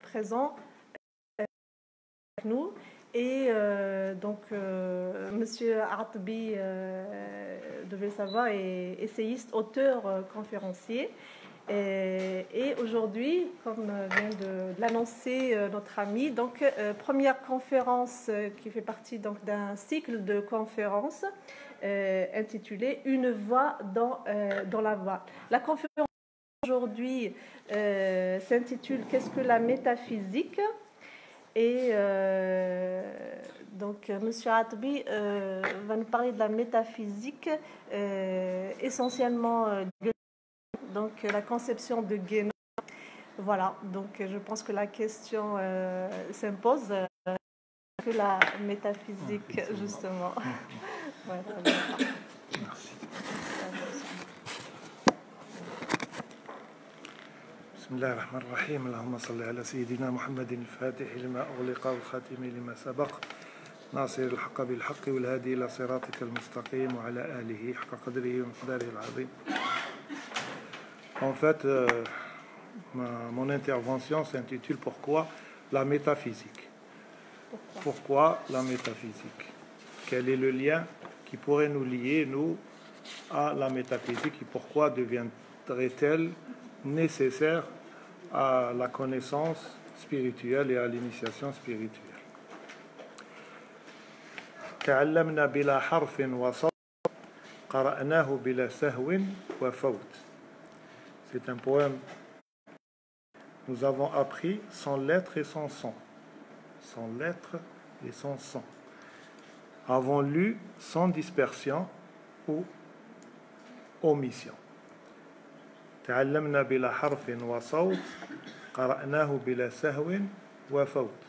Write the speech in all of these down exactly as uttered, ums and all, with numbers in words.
présent avec nous. Et euh, donc, euh, Monsieur Artbi, euh, devait le savoir, est essayiste, auteur, euh, conférencier. Et, et aujourd'hui, comme vient de, de l'annoncer euh, notre ami, donc euh, première conférence euh, qui fait partie donc d'un cycle de conférences euh, intitulé Une voix dans euh, dans la voix. La conférence aujourd'hui euh, s'intitule Qu'est-ce que la métaphysique? Et euh, donc, M. Atbi euh, va nous parler de la métaphysique, euh, essentiellement euh, donc la conception de Guénon. Voilà, donc je pense que la question euh, s'impose euh, que la métaphysique, justement. Ouais, très bien. Merci. بسم الله الرحمن الرحيم اللهم صل على سيدنا محمد الفاتح لما أغلق والخاتم لما سبق ناصر الحق بالحق والهادي إلى صراطك المستقيم وعلى آله حق قدره ومقداره العظيم. En fait, euh, ma, mon intervention s'intitule Pourquoi la métaphysique? Pourquoi la métaphysique? Quel est le lien qui pourrait nous lier, nous, à la métaphysique et pourquoi deviendrait-elle nécessaire à la connaissance spirituelle et à l'initiation spirituelle? تعلمنا بلا حرف وصوت قرأناه بلا سهو وفوت. C'est un poème. Nous avons appris sans lettres et sans son. Sans lettres et sans son. Avons lu sans dispersion ou omission. تعلمنا بلا حرف وصوت قرأناه بلا سهو وفوت.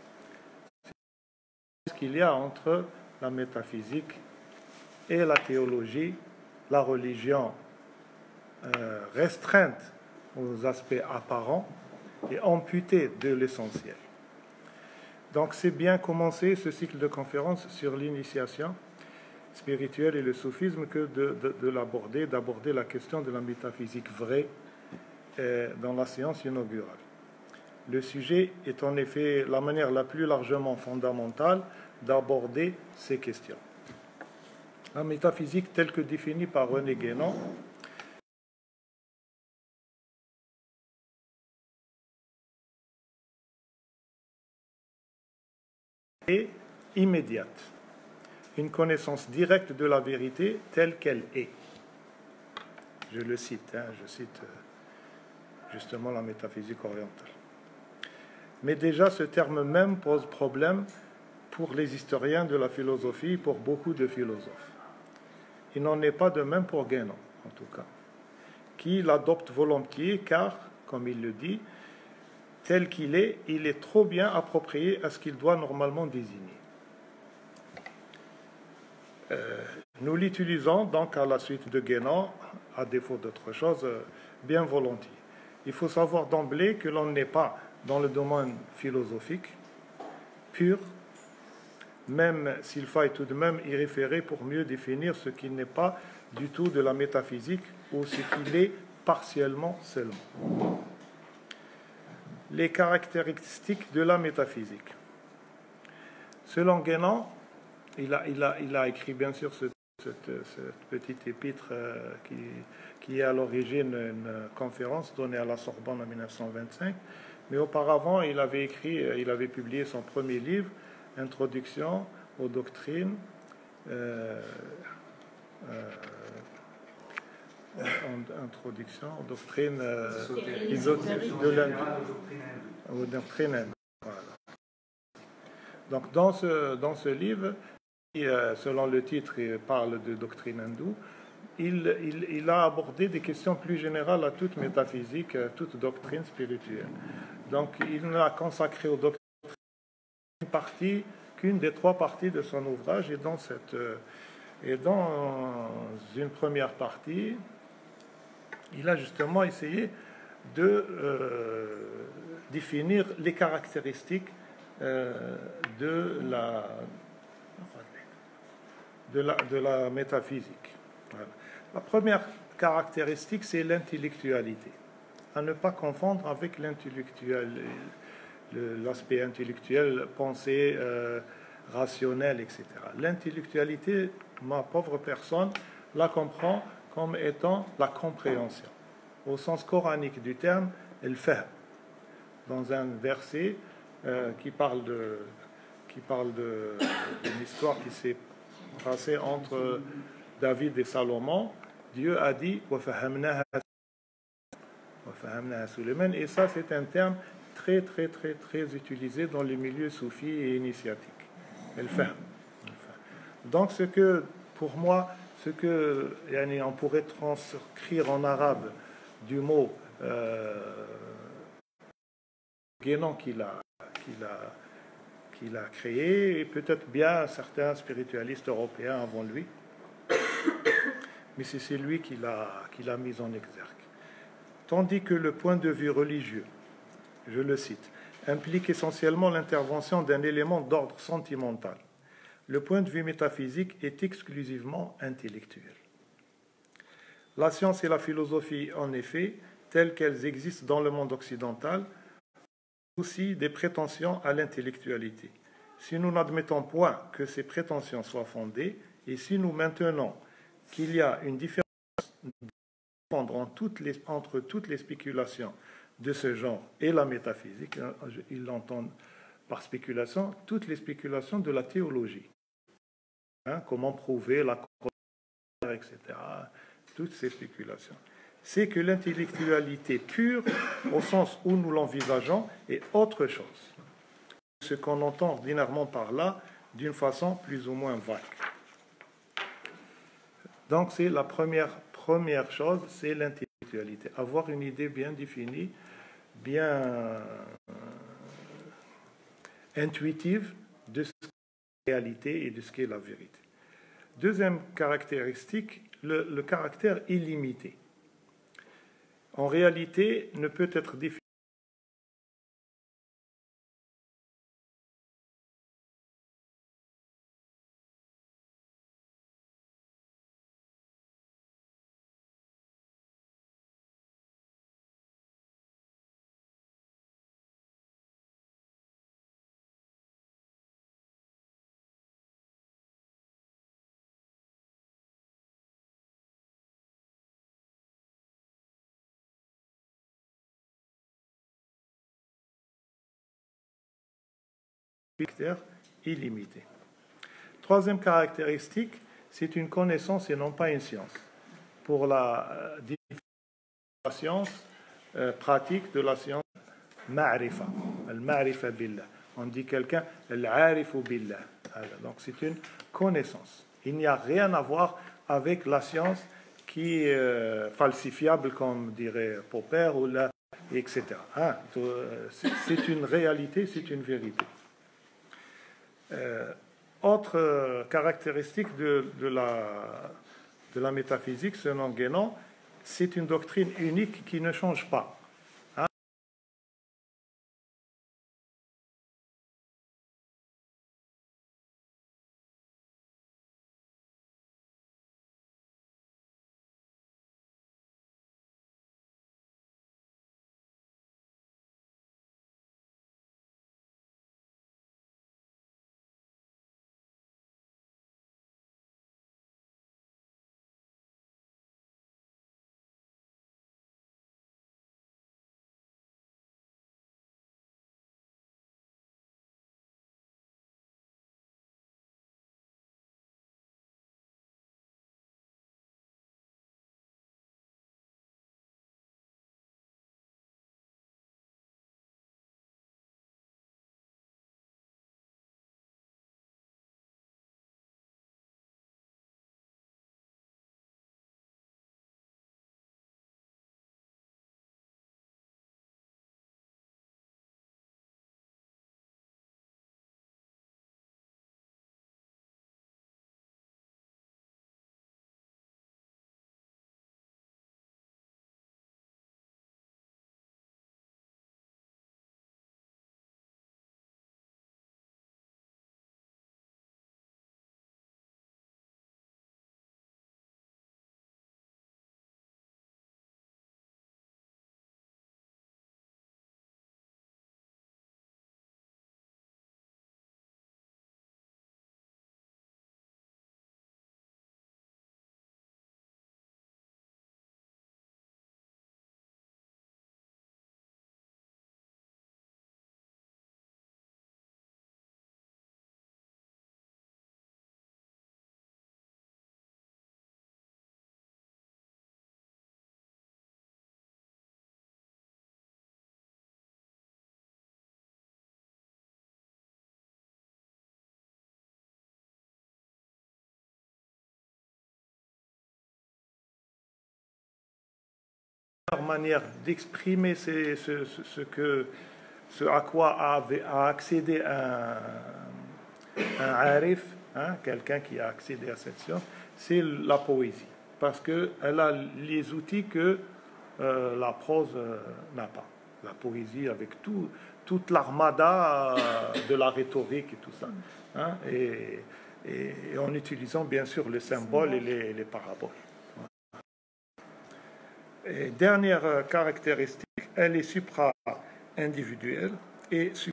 Ce qu'il y a entre la métaphysique et la théologie, la religion euh, restreinte aux aspects apparents et amputée de l'essentiel. Donc c'est bien commencer ce cycle de conférences sur l'initiation spirituelle et le soufisme que de, de, de l'aborder, d'aborder la question de la métaphysique vraie euh, dans la séance inaugurale. Le sujet est en effet la manière la plus largement fondamentale d'aborder ces questions. La métaphysique telle que définie par René Guénon est immédiate. Une connaissance directe de la vérité telle qu'elle est. Je le cite, hein, je cite justement la métaphysique orientale. Mais déjà, ce terme même pose problème pour les historiens de la philosophie, pour beaucoup de philosophes. Il n'en est pas de même pour Guénon, en tout cas, qui l'adopte volontiers car, comme il le dit, tel qu'il est, il est trop bien approprié à ce qu'il doit normalement désigner. Euh, nous l'utilisons donc à la suite de Guénon, à défaut d'autre chose, euh, bien volontiers. Il faut savoir d'emblée que l'on n'est pas dans le domaine philosophique pur, même s'il faille tout de même y référer pour mieux définir ce qui n'est pas du tout de la métaphysique ou ce qu'il est partiellement seulement. Les caractéristiques de la métaphysique. Selon Guénon, il a, il a, il a écrit bien sûr ce, cette, cette petite épître euh, qui, qui est à l'origine une conférence donnée à la Sorbonne en mille neuf cent vingt-cinq, mais auparavant il avait écrit, il avait publié son premier livre, Introduction aux doctrines, euh, euh, introduction aux doctrines euh, ésotériques de aux doctrines hindoue. Voilà. Donc dans ce, dans ce livre, qui, euh, selon le titre, il parle de doctrine hindoue, il, il, il a abordé des questions plus générales à toute métaphysique, à toute doctrine spirituelle. Donc il n'a consacré aux doctrines une partie, qu'une des trois parties de son ouvrage, et dans, cette, euh, et dans une première partie, il a justement essayé de euh, définir les caractéristiques euh, de, la, de, la, de la métaphysique. Voilà. La première caractéristique, c'est l'intellectualité. À ne pas confondre avec l'intellectuel, l'aspect intellectuel, pensée, euh, rationnelle, et cetera. L'intellectualité, ma pauvre personne, la comprend comme étant la compréhension. Au sens coranique du terme, elle fait. Dans un verset euh, qui parle de qui parle d'une histoire qui s'est passée entre David et Salomon, Dieu a dit et ça c'est un terme très très très très utilisé dans les milieux soufis et initiatiques. Elle fait. Donc ce que pour moi ce que yani, on pourrait transcrire en arabe du mot euh, Guénon qu'il a qu'il a qu'il a créé, et peut-être bien certains spiritualistes européens avant lui, mais c'est lui qui l'a qui l'a mis en exergue. Tandis que le point de vue religieux, je le cite, implique essentiellement l'intervention d'un élément d'ordre sentimental. Le point de vue métaphysique est exclusivement intellectuel. La science et la philosophie, en effet, telles qu'elles existent dans le monde occidental, aussi des prétentions à l'intellectualité. Si nous n'admettons point que ces prétentions soient fondées, et si nous maintenons qu'il y a une différence entre toutes les, entre toutes les spéculations de ce genre et la métaphysique, ils l'entendent par spéculation, toutes les spéculations de la théologie. Hein, comment prouver la croix, et cetera. Toutes ces spéculations. C'est que l'intellectualité pure, au sens où nous l'envisageons, est autre chose. Ce qu'on entend ordinairement par là, d'une façon plus ou moins vague. Donc c'est la première, première chose, c'est l'intellectualité. Avoir une idée bien définie, bien euh, intuitive de ce qu'est la réalité et de ce qu'est la vérité. Deuxième caractéristique, le, le caractère illimité. En réalité, ne peut être défini illimité. Troisième caractéristique, c'est une connaissance et non pas une science. Pour la, euh, la science euh, pratique de la science ma'rifa, al-ma'rifa billah. On dit quelqu'un al-arifu billah. Donc c'est une connaissance. Il n'y a rien à voir avec la science qui est euh, falsifiable, comme dirait Popper, ou la, et cetera. Hein? C'est une réalité, c'est une vérité. Euh, autre euh, caractéristique de, de, la, de la métaphysique, selon Guénon, c'est une doctrine unique qui ne change pas. meilleure manière d'exprimer ce, ce, ce, que, ce à quoi a, a accédé un, un arif, hein, quelqu'un qui a accédé à cette science, c'est la poésie. Parce qu'elle a les outils que euh, la prose euh, n'a pas. La poésie avec tout, toute l'armada euh, de la rhétorique et tout ça. Hein, et, et, et en utilisant bien sûr les symboles et les, les paraboles. Et dernière caractéristique, elle est supra-individuelle et supra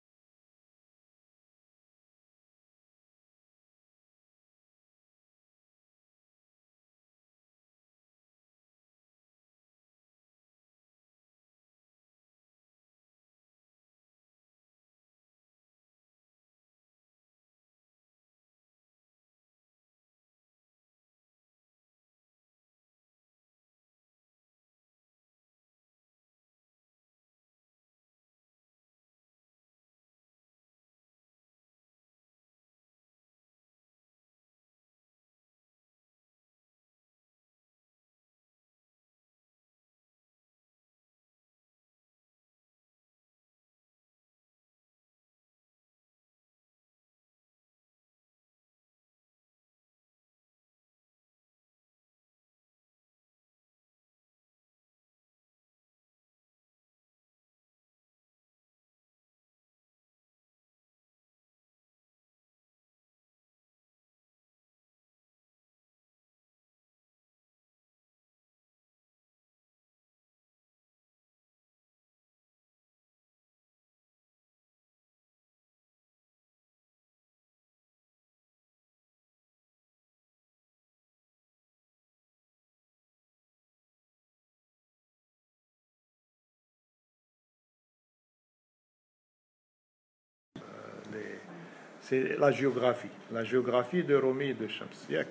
c'est la géographie, la géographie de Rumi et de Shamsiak.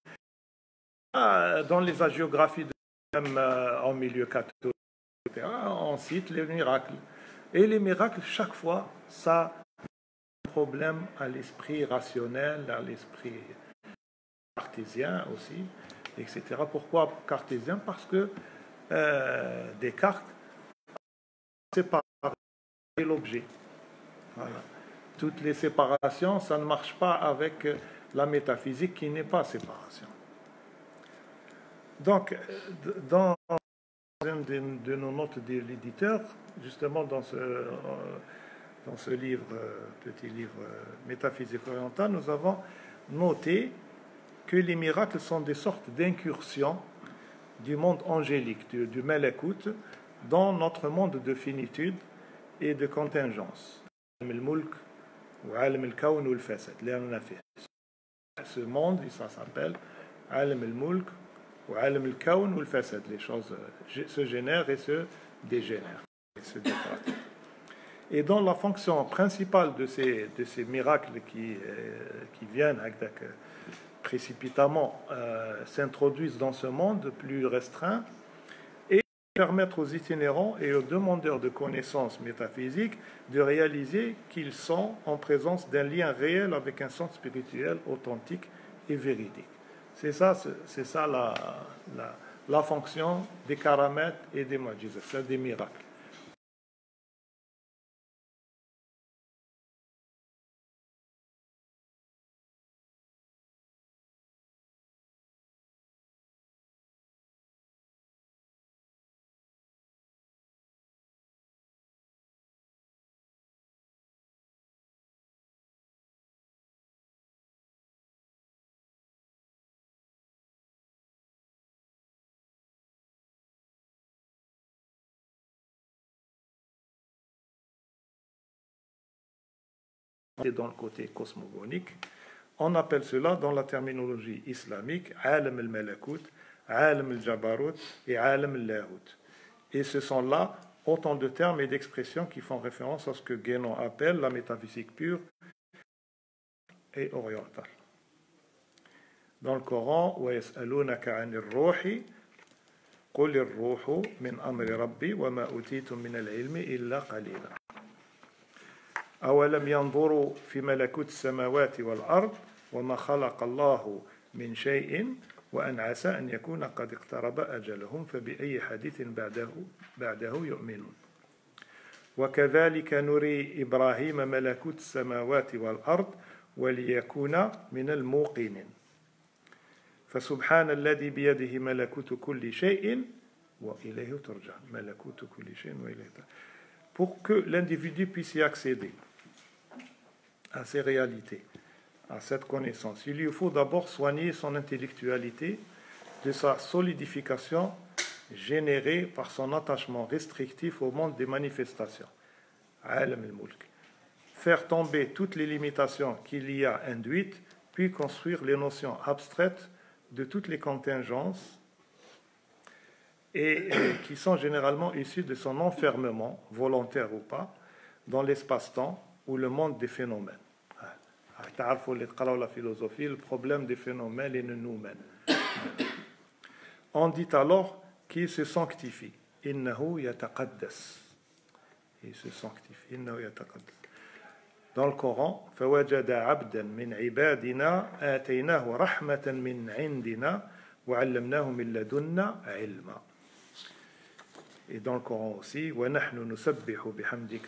Dans les géographies de même en milieu catholique, et cetera, on cite les miracles. Et les miracles, chaque fois, ça a un problème à l'esprit rationnel, à l'esprit cartésien aussi, et cetera. Pourquoi cartésien? Parce que euh, Descartes sépare l'objet. Voilà. Toutes les séparations, ça ne marche pas avec la métaphysique qui n'est pas séparation. Donc, dans une de nos notes de l'éditeur, justement dans ce, dans ce livre, petit livre Métaphysique orientale, nous avons noté que les miracles sont des sortes d'incursions du monde angélique, du, du Malakut, dans notre monde de finitude et de contingence. Ce monde, ça s'appelle Alam al-Mulk ou Alam al-Kawn ou al-Fasad. Les choses se génèrent et se dégénèrent. Et, se et dans la fonction principale de ces, de ces miracles qui, euh, qui viennent euh, précipitamment euh, s'introduisent dans ce monde plus restreint et permettre aux itinérants et aux demandeurs de connaissances métaphysiques de réaliser qu'ils sont en présence d'un lien réel avec un sens spirituel authentique et véridique. C'est ça, c'est ça la, la, la fonction des karamètes et des majizat, c'est des miracles. Et dans le côté cosmogonique, on appelle cela dans la terminologie islamique Alam al-Malakut, Alam al-Jabarut et Alam al-Lahut. Et ce sont là autant de termes et d'expressions qui font référence à ce que Guénon appelle la métaphysique pure et orientale. Dans le Coran, وَيَسْأَلُونَكَ عَنِ الرُّوحِ قُلِ الرُّوحُ مِنْ أَمْرِ رَبِّي وَمَا أُوتِيتُم مِنَ الْعِلْمِ إِلَّا قَلِيلًا أولم ينظروا في ملكوت السماوات والأرض وما خلق الله من شيء وأن عسى أن يكون قد اقترب أجلهم فبأي حديث بعده بعده يؤمنون وكذلك نري إبراهيم ملكوت السماوات والأرض وليكون من الموقنين فسبحان الذي بيده ملكوت كل شيء وإليه ترجع ملكوت كل شيء وإليه ترجع. Pour que l'individu puisse y accéder à ces réalités, à cette connaissance, il lui faut d'abord soigner son intellectualité de sa solidification générée par son attachement restrictif au monde des manifestations. Alam al-Mulk. Faire tomber toutes les limitations qu'il y a induites, puis construire les notions abstraites de toutes les contingences et, et qui sont généralement issues de son enfermement, volontaire ou pas, dans l'espace-temps ou le monde des phénomènes. La philosophie, le problème des phénomènes et de nous-mêmes. On dit alors qu'il se sanctifie. Innahu yataqaddas. Il se sanctifie. Innahu yataqaddas. Dans le Coran, فَوَجَدَ عَبْدًا مِنْ عِبَادِنَا آتَيْنَاهُ رَحْمَةً مِنْ عِنْدِنَا وَعَلَّمْنَاهُ مِنْ لَدُنَّا عِلْمًا. Et dans le Coran aussi, وَنَحْنُ نُسَبِّحُ بِحَمْدِكَ.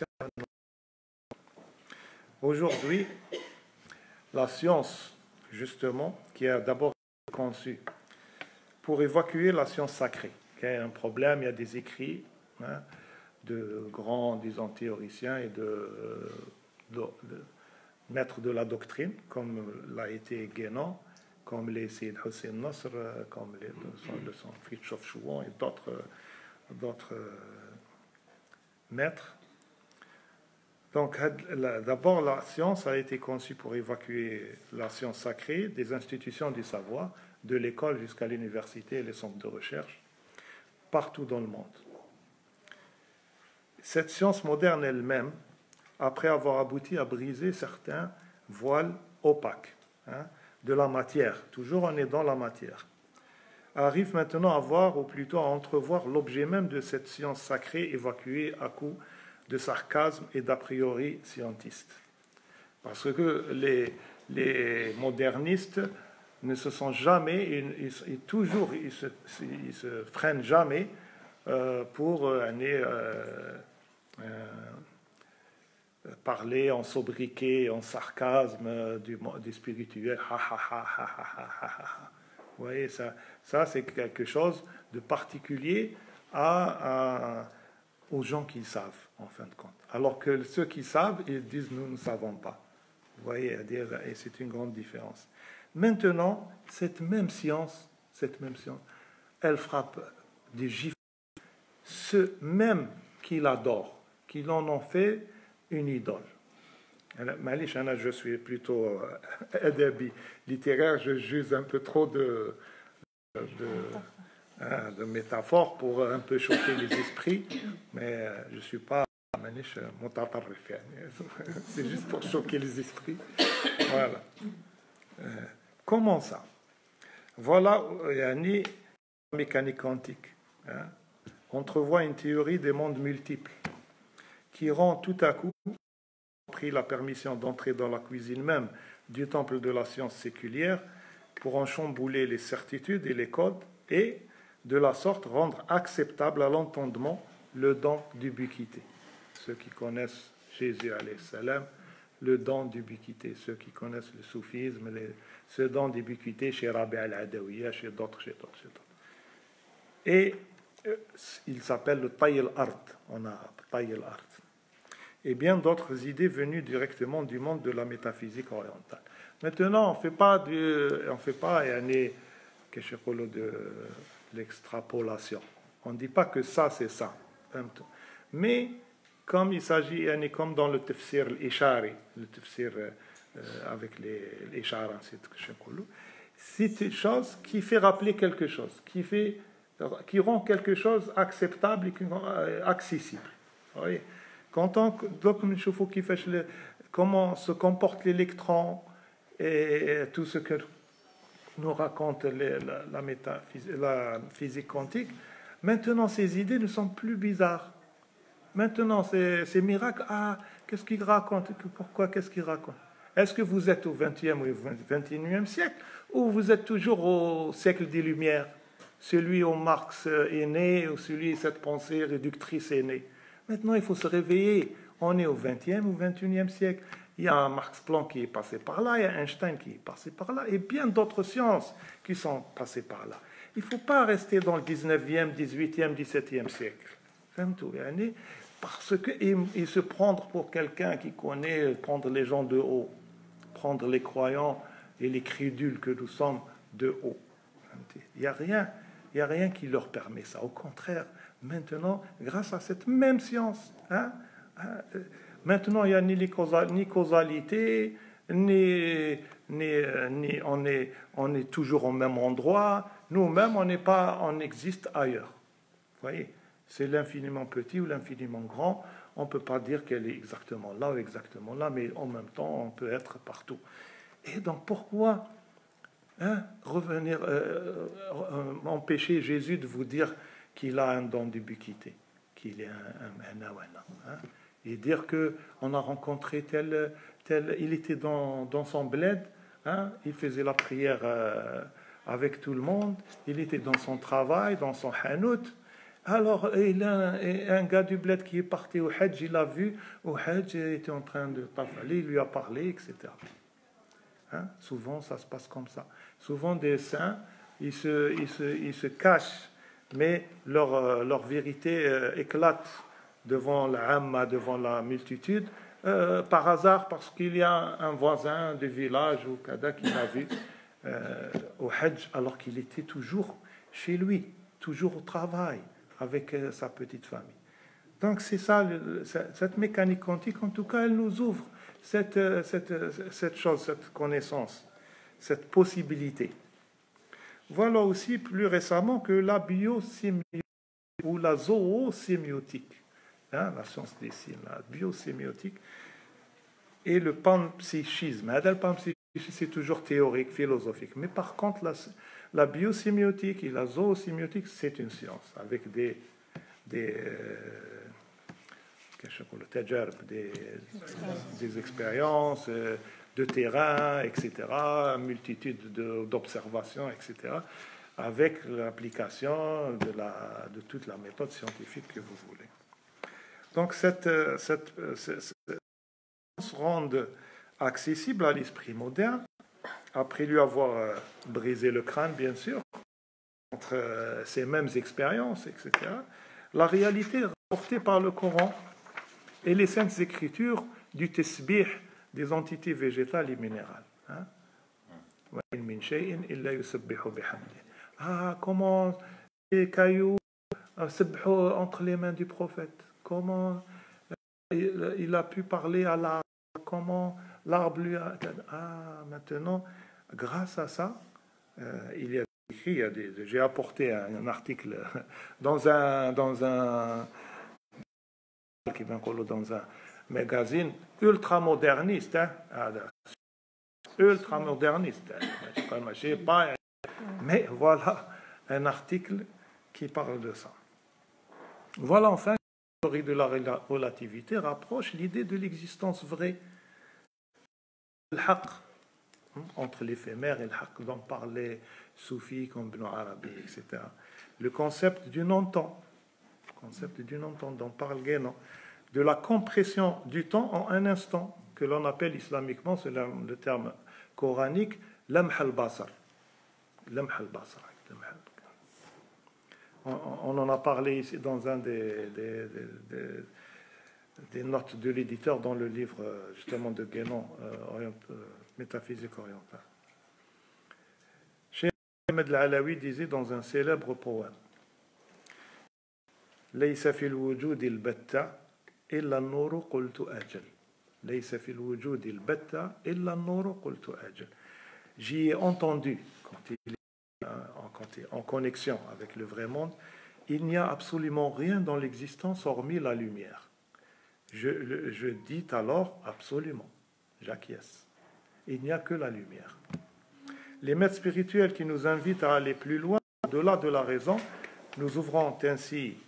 Aujourd'hui, la science, justement, qui a d'abord été conçue pour évacuer la science sacrée. Il y a un problème, il y a des écrits hein, de grands, disons, théoriciens et de, de, de maîtres de la doctrine, comme l'a été Guénon, comme les Seyd Hussein Nasr, comme les, le son Fritjof Chouan et d'autres, d'autres maîtres. Donc, d'abord, la science a été conçue pour évacuer la science sacrée des institutions du savoir, de l'école jusqu'à l'université et les centres de recherche, partout dans le monde. Cette science moderne elle-même, après avoir abouti à briser certains voiles opaques hein, de la matière, toujours on est dans la matière, arrive maintenant à voir, ou plutôt à entrevoir l'objet même de cette science sacrée évacuée à coups de sarcasme et d'a priori scientistes. Parce que les, les modernistes ne se sont jamais, ils, ils, toujours, ils se, ils se freinent jamais euh, pour euh, euh, euh, parler en sobriquet, en sarcasme du, du spirituel. Ha, ha, ha, ha, ha, ha, ha. Vous voyez, ça, ça c'est quelque chose de particulier à, à aux gens qui savent, en fin de compte. Alors que ceux qui savent, ils disent « nous ne savons pas ». Vous voyez, et c'est une grande différence. Maintenant, cette même science, cette même science, elle frappe des gifles. Ceux même qui l'adorent, qui l'en ont fait une idole. Je suis plutôt adabi littéraire, je juge un peu trop de... de de métaphores pour un peu choquer les esprits, mais je ne suis pas c'est juste pour choquer les esprits. Voilà. Euh, comment ça? Voilà, yani, mécanique quantique. Hein? On entrevoit une théorie des mondes multiples qui rend tout à coup pris la permission d'entrer dans la cuisine même du temple de la science séculière pour en chambouler les certitudes et les codes et de la sorte rendre acceptable à l'entendement le don d'ubiquité. Ceux qui connaissent Jésus alayhi salam, le don d'ubiquité. Ceux qui connaissent le soufisme, les, ce don d'ubiquité chez Rabi al-Adawiya, chez d'autres, chez d'autres, chez d'autres. Et euh, il s'appelle le Tay al-Ard en arabe, Tay al-Ard. Et bien d'autres idées venues directement du monde de la métaphysique orientale. Maintenant, on ne fait pas de, on fait pas yani, de l'extrapolation. On ne dit pas que ça, c'est ça. Mais, comme il s'agit, comme dans le tafsir l'ishari, le tafsir euh, avec les l'ishara, c'est une chose qui fait rappeler quelque chose, qui, fait, qui rend quelque chose acceptable et accessible. Vous voyez? Quand on, donc, comment se comporte l'électron et tout ce que nous raconte les, la, la, métaphysique, la physique quantique, maintenant ces idées ne sont plus bizarres. Maintenant ces, ces miracles, ah, qu'est-ce qu'ils racontent? Pourquoi? Qu'est-ce qu'ils racontent? Est-ce que vous êtes au vingtième ou vingt et unième siècle, ou vous êtes toujours au siècle des Lumières, celui où Marx est né, ou celui où cette pensée réductrice est née? Maintenant, il faut se réveiller. On est au vingtième ou vingt et unième siècle. Il y a un Max Planck qui est passé par là, il y a Einstein qui est passé par là, et bien d'autres sciences qui sont passées par là. Il ne faut pas rester dans le dix-neuvième, dix-huitième, dix-septième siècle. Parce que et se prendre pour quelqu'un qui connaît, prendre les gens de haut, prendre les croyants et les crédules que nous sommes de haut. Il n'y a rien, il n'y a rien qui leur permet ça. Au contraire, maintenant, grâce à cette même science, hein, hein, maintenant il n'y a ni, les causal, ni causalité, ni, ni, ni on, est, on est toujours au même endroit. Nous-mêmes, on n'est pas, on existe ailleurs. Vous voyez, c'est l'infiniment petit ou l'infiniment grand. On ne peut pas dire qu'elle est exactement là ou exactement là, mais en même temps, on peut être partout. Et donc, pourquoi hein, revenir, euh, euh, empêcher Jésus de vous dire qu'il a un don d'ubiquité, qu'il est un, un, un awana, hein, et dire qu'on a rencontré tel, tel... Il était dans, dans son bled, hein, il faisait la prière euh, avec tout le monde, il était dans son travail, dans son hanout. Alors, il a un, un gars du bled qui est parti au Hajj, il l'a vu, au Hajj, il était en train de tafaler, il lui a parlé, et cetera. Hein? Souvent, ça se passe comme ça. Souvent, des saints, ils se, ils se, ils se cachent, mais leur, euh, leur vérité euh, éclate devant la amma, devant la multitude, euh, par hasard, parce qu'il y a un voisin du village ou kada qui l'a vu euh, au Hajj, alors qu'il était toujours chez lui, toujours au travail, avec euh, sa petite famille. Donc, c'est ça, le, cette mécanique quantique, en tout cas, elle nous ouvre cette, cette, cette chose, cette connaissance, cette possibilité. Voilà aussi plus récemment que la biosémiotique ou la zoosémiotique, hein, la science des signes, la biosémiotique, et le panpsychisme. Le panpsychisme, c'est toujours théorique, philosophique. Mais par contre, la, la biosémiotique et la zoosémiotique, c'est une science avec des... des euh, Des, des expériences de terrain, et cetera, une multitude d'observations, et cetera, avec l'application de, la, de toute la méthode scientifique que vous voulez. Donc, cette, cette, cette, cette se rend accessible à l'esprit moderne, après lui avoir brisé le crâne, bien sûr, entre ces mêmes expériences, et cetera. La réalité rapportée par le Coran et les saintes écritures du tasbih des entités végétales et minérales. Hein? Ah, comment les cailloux entre les mains du prophète, comment il a pu parler à l'arbre, comment l'arbre lui a... Ah, maintenant, grâce à ça, euh, il y a écrit, il y a des... j'ai apporté un, un article dans un... Dans un qui vient dans un magazine ultra-moderniste, hein? ultra-moderniste, mais voilà un article qui parle de ça. Voilà enfin, la théorie de la relativité rapproche l'idée de l'existence vraie, le haqq, entre l'éphémère et le haqq, dont parlent les soufis comme Ibn Arabi, et cetera. Le concept du non-temps, concept du non-temps dont parle Guénon, de la compression du temps en un instant, que l'on appelle islamiquement, c'est le, le terme coranique, lamh al-basar. Lamh al-basar. On, on en a parlé ici dans un des, des, des, des, des notes de l'éditeur dans le livre justement de Guénon, euh, orient, euh, Métaphysique orientale. Cheikh Ahmed al-Alawi disait dans un célèbre poème: ليس في الوجود البتة إلا النور قلت أجل. ليس في الوجود البتة إلا النور قلت أجل. J'y ai entendu, quand il est quand il est en connexion avec le vrai monde, il n'y a absolument rien dans l'existence hormis la lumière. Je, je dis alors absolument, j'acquiesce. Il n'y a que la lumière. Les maîtres spirituels qui nous invitent à aller plus loin, au-delà de la raison, nous ouvrant ainsi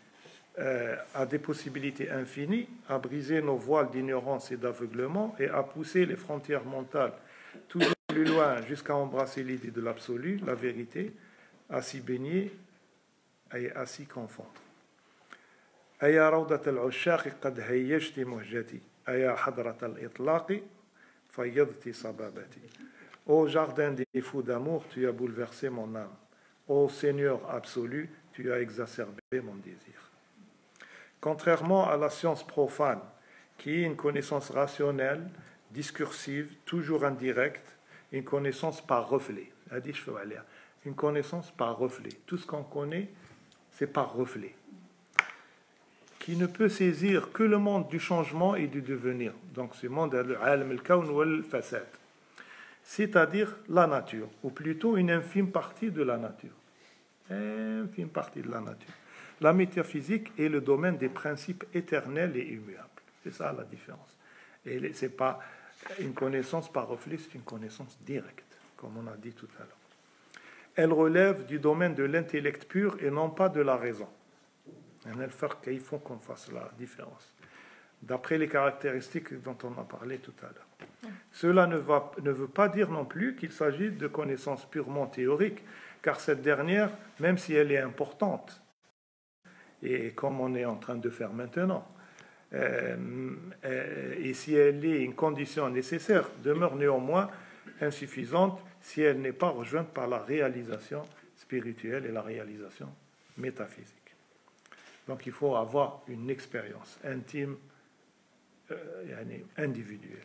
euh, a des possibilités infinies, a brisé nos voiles d'ignorance et d'aveuglement et a poussé les frontières mentales toujours plus loin jusqu'à embrasser l'idée de l'absolu, la vérité, à s'y baigner et à s'y confondre. أيا روضة العشاق قد هيجت مهجتي أيا حضرة الإطلاق فيضت صبابتي. Ô jardin des fous d'amour, tu as bouleversé mon âme. Ô Seigneur absolu, tu as exacerbé mon désir. Contrairement à la science profane, qui est une connaissance rationnelle, discursive, toujours indirecte, une connaissance par reflet. Une connaissance par reflet. Tout ce qu'on connaît, c'est par reflet. Qui ne peut saisir que le monde du changement et du devenir. Donc ce monde est le alam al-kawn wal-fasad. C'est-à-dire la nature, ou plutôt une infime partie de la nature. Infime partie de la nature. La métaphysique est le domaine des principes éternels et immuables. C'est ça la différence. Et ce n'est pas une connaissance par reflet, c'est une connaissance directe, comme on a dit tout à l'heure. Elle relève du domaine de l'intellect pur et non pas de la raison. Il faut qu'on fasse la différence. D'après les caractéristiques dont on a parlé tout à l'heure. Cela ne, va, ne veut pas dire non plus qu'il s'agit de connaissances purement théoriques, car cette dernière, même si elle est importante, et comme on est en train de faire maintenant, euh, euh, et si elle est une condition nécessaire, demeure néanmoins insuffisante si elle n'est pas rejointe par la réalisation spirituelle et la réalisation métaphysique. Donc il faut avoir une expérience intime, euh, individuelle.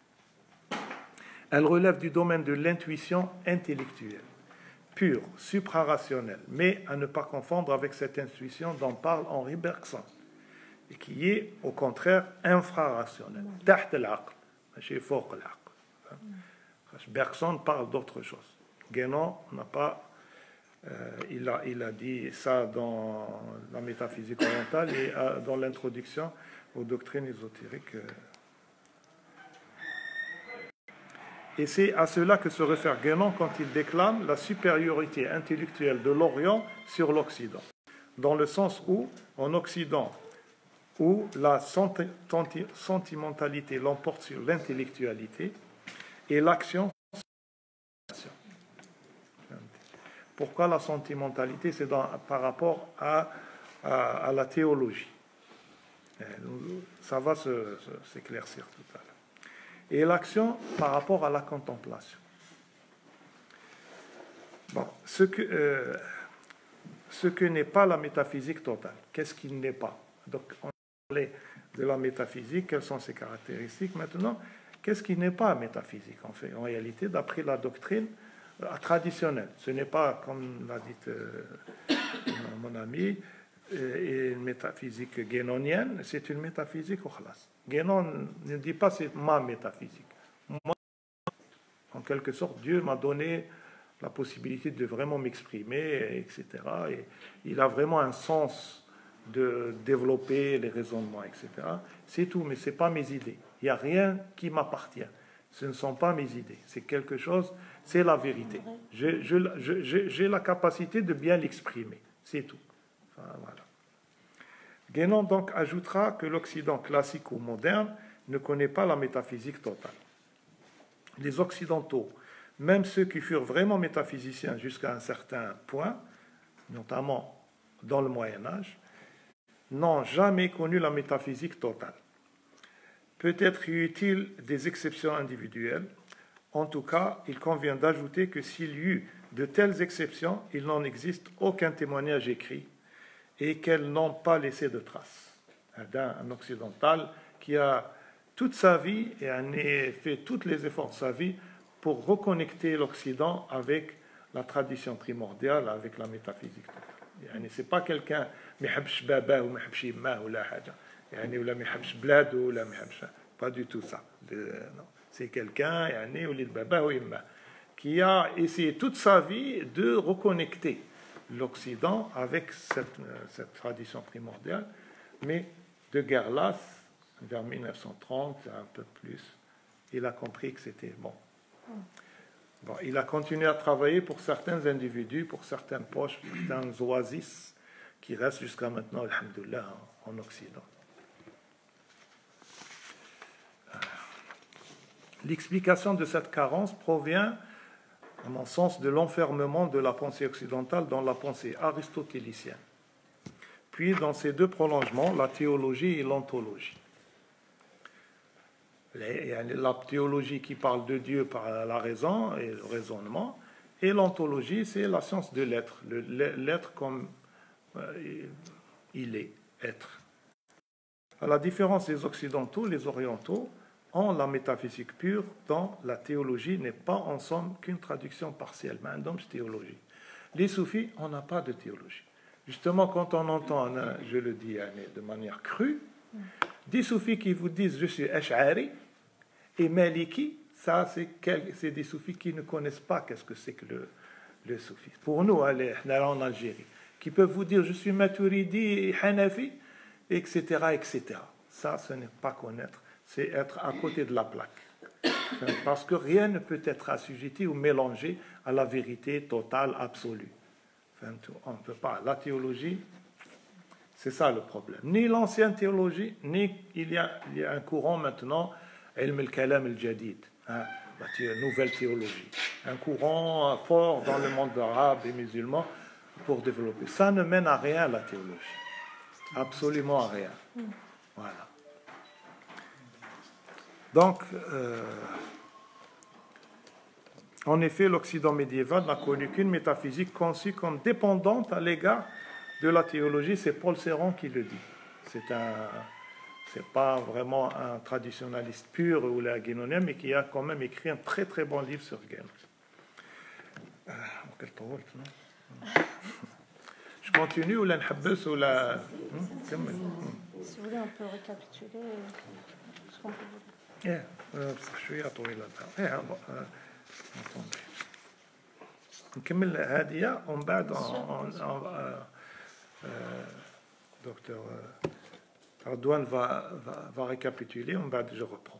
Elle relève du domaine de l'intuition intellectuelle, pure, suprarationnelle, mais à ne pas confondre avec cette intuition dont parle Henri Bergson, et qui est au contraire infrarationnelle. تحت العقل, ماشي فوق العقل. Bergson parle d'autre chose. Guénon n'a pas Euh, il, a, il a dit ça dans la métaphysique orientale et euh, dans l'introduction aux doctrines ésotériques. Et c'est à cela que se réfère Guénon quand il déclame la supériorité intellectuelle de l'Orient sur l'Occident, dans le sens où, en Occident, où la sentimentalité l'emporte sur l'intellectualité et l'action. Pourquoi la sentimentalité? C'est dans, par rapport à, à, à la théologie. Ça va se, se, s'éclaircir tout à l'heure. Et l'action par rapport à la contemplation. Bon, ce que, euh, ce que n'est pas la métaphysique totale. Qu'est-ce qui n'est pas? Donc, on a parlé de la métaphysique, quelles sont ses caractéristiques. Maintenant, qu'est-ce qui n'est pas métaphysique en fait? En réalité, d'après la doctrine traditionnelle. Ce n'est pas, comme l'a dit euh, mon ami, euh, une métaphysique guénonienne, c'est une métaphysique au khlas. Guénon ne dit pas c'est ma métaphysique. Moi, en quelque sorte, Dieu m'a donné la possibilité de vraiment m'exprimer, et cetera. Et il a vraiment un sens de développer les raisonnements, et cetera. C'est tout, mais ce n'est pas mes idées. Il n'y a rien qui m'appartient. Ce ne sont pas mes idées. C'est quelque chose, c'est la vérité. Je, je, je, j'ai la capacité de bien l'exprimer. C'est tout. Enfin, voilà. Guénon donc ajoutera que l'Occident classique ou moderne ne connaît pas la métaphysique totale. Les Occidentaux, même ceux qui furent vraiment métaphysiciens jusqu'à un certain point, notamment dans le Moyen-Âge, n'ont jamais connu la métaphysique totale. Peut-être y eut-il des exceptions individuelles. En tout cas, il convient d'ajouter que s'il y eut de telles exceptions, il n'en existe aucun témoignage écrit et qu'elles n'ont pas laissé de traces. Un occidental qui a toute sa vie et a fait tous les efforts de sa vie pour reconnecter l'Occident avec la tradition primordiale, avec la métaphysique. Ce n'est pas quelqu'un qui ne ou ou pas du tout ça. C'est quelqu'un qui a essayé toute sa vie de reconnecter l'Occident avec cette, cette tradition primordiale, mais de guerre lasse, vers mille neuf cent trente, un peu plus, il a compris que c'était bon. Bon, il a continué à travailler pour certains individus, pour certaines poches, certaines oasis qui reste jusqu'à maintenant, alhamdoulilah, en, en Occident. L'explication de cette carence provient, à mon sens, de l'enfermement de la pensée occidentale dans la pensée aristotélicienne. Puis, dans ces deux prolongements, la théologie et l'ontologie. La théologie qui parle de Dieu par la raison et le raisonnement, et l'ontologie, c'est la science de l'être, l'être comme euh, il est, être. À la différence des occidentaux, les orientaux ont la métaphysique pure, dont la théologie n'est pas en somme qu'une traduction partielle, mais un théologie. Les soufis, on n'a pas de théologie. Justement, quand on entend, je le dis de manière crue, des soufis qui vous disent « je suis Ash'ari » et Maliki, ça, c'est des soufis qui ne connaissent pas qu'est-ce que c'est que le, le soufisme. Pour nous, allez, en Algérie, qui peuvent vous dire « je suis Maturidi, Hanafi », et cetera, et cetera. Ça, ce n'est pas connaître, c'est être à côté de la plaque. Parce que rien ne peut être assujetti ou mélangé à la vérité totale, absolue. On ne peut pas. La théologie, c'est ça le problème. Ni l'ancienne théologie, ni il y a, il y a un courant maintenant, ilm al-kalam al-jadid, hein, la nouvelle théologie. Un courant fort dans le monde arabe et musulman pour développer. Ça ne mène à rien, la théologie. Absolument à rien. Voilà. Donc, euh, en effet, l'Occident médiéval n'a connu qu'une métaphysique conçue comme dépendante à l'égard de la théologie. C'est Paul Ceron qui le dit. C'est un, c'est pas vraiment un traditionnaliste pur ou la guénonien, mais qui a quand même écrit un très très bon livre sur Guénon. Je continue ou la nhabus ou la. Si vous voulez, on peut récapituler ce qu'on peut vous dire. ايه شويه طويله ايه نكمل هذه ومن بعد دكتور Ardouane va, va, va récapituler, on va, je reprends.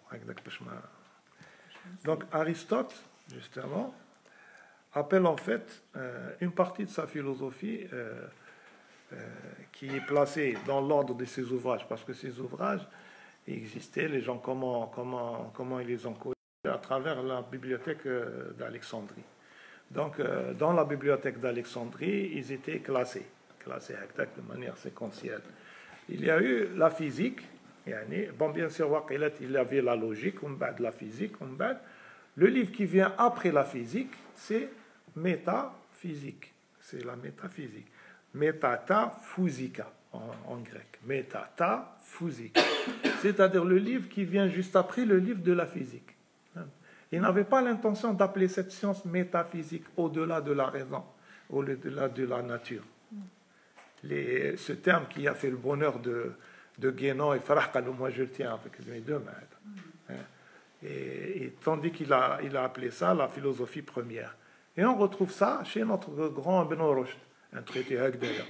Donc Aristote, justement, appelle en fait euh, une partie de sa philosophie euh, euh, qui est placée dans l'ordre de ses ouvrages, parce que ses ouvrages existaient, les gens, comment, comment, comment ils les ont connus à travers la bibliothèque d'Alexandrie. Donc, euh, dans la bibliothèque d'Alexandrie, ils étaient classés, classés de manière séquentielle. Il y a eu la physique, bon, bien sûr, il y avait la logique, la physique, le livre qui vient après la physique, c'est métaphysique, c'est la métaphysique, métataphousica. En, en grec, métataphousique, c'est-à-dire le livre qui vient juste après le livre de la physique. Il n'avait pas l'intention d'appeler cette science métaphysique au-delà de la raison, au-delà de la nature. Les, ce terme qui a fait le bonheur de, de Guénon et Farah, moi je le tiens avec mes deux mains. Et, et tandis qu'il a, il a appelé ça la philosophie première. Et on retrouve ça chez notre grand Ibn Rushd, un traité d'ailleurs.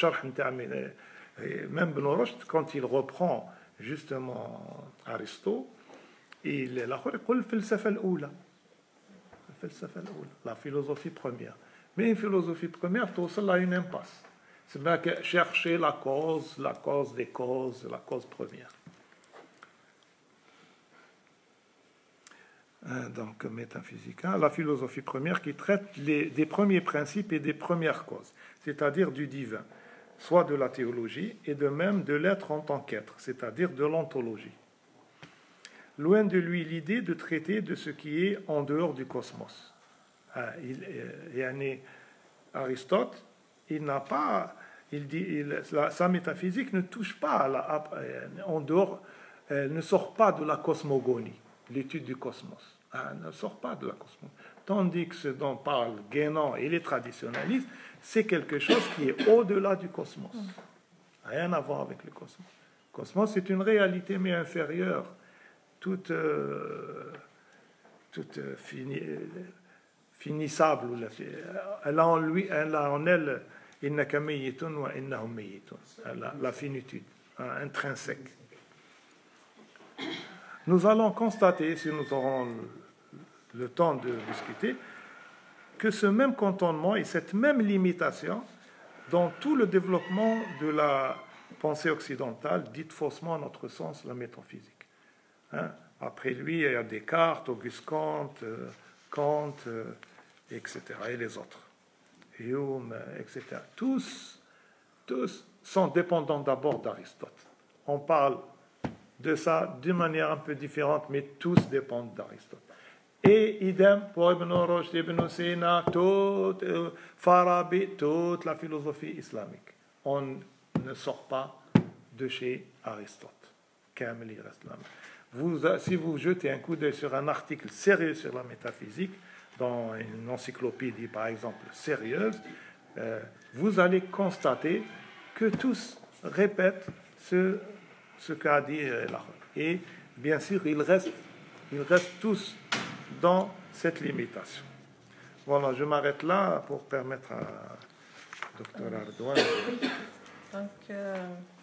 Et même Ibn Rushd, quand il reprend justement Aristote, il est là, la philosophie première. Mais une philosophie première, tout cela a une impasse. C'est bien que chercher la cause, la cause des causes, la cause première. Donc, métaphysique, hein, la philosophie première qui traite les, des premiers principes et des premières causes, c'est-à-dire du divin, soit de la théologie, et de même de l'être en tant qu'être, c'est-à-dire de l'ontologie. Loin de lui l'idée de traiter de ce qui est en dehors du cosmos. Ah, il, il, Aristote, il n'a pas, il dit, il, la, sa métaphysique ne touche pas à la, en dehors, elle ne sort pas de la cosmogonie, l'étude du cosmos. Ah, elle ne sort pas de la cosmogonie. Tandis que ce dont parle Guénon et les traditionalistes, c'est quelque chose qui est au-delà du cosmos. Rien à voir avec le cosmos. Le cosmos, c'est une réalité, mais inférieure, toute, euh, toute euh, fini, finissable. Elle a en lui, elle a en elle, innaka mayyitun wa innahum mayyitun. La, la finitude, hein, intrinsèque. Nous allons constater, si nous aurons le, le temps de discuter, que ce même cantonnement et cette même limitation dans tout le développement de la pensée occidentale, dite faussement à notre sens la métaphysique. Hein? Après lui, il y a Descartes, Auguste Comte, euh, Kant, euh, et cetera, et les autres. Hume, et cetera. Tous, tous sont dépendants d'abord d'Aristote. On parle de ça d'une manière un peu différente, mais tous dépendent d'Aristote. Et idem pour Ibn Rushd, Ibn Sina, toute, euh, Farabi, toute la philosophie islamique. On ne sort pas de chez Aristote. Kamel, il reste là. Vous, si vous jetez un coup d'œil sur un article sérieux sur la métaphysique, dans une encyclopédie par exemple sérieuse, euh, vous allez constater que tous répètent ce, ce qu'a dit euh, Lahore. Et bien sûr, ils restent, ils restent tous dans cette limitation. Voilà, je m'arrête là pour permettre à docteur Ardouane. Donc, euh,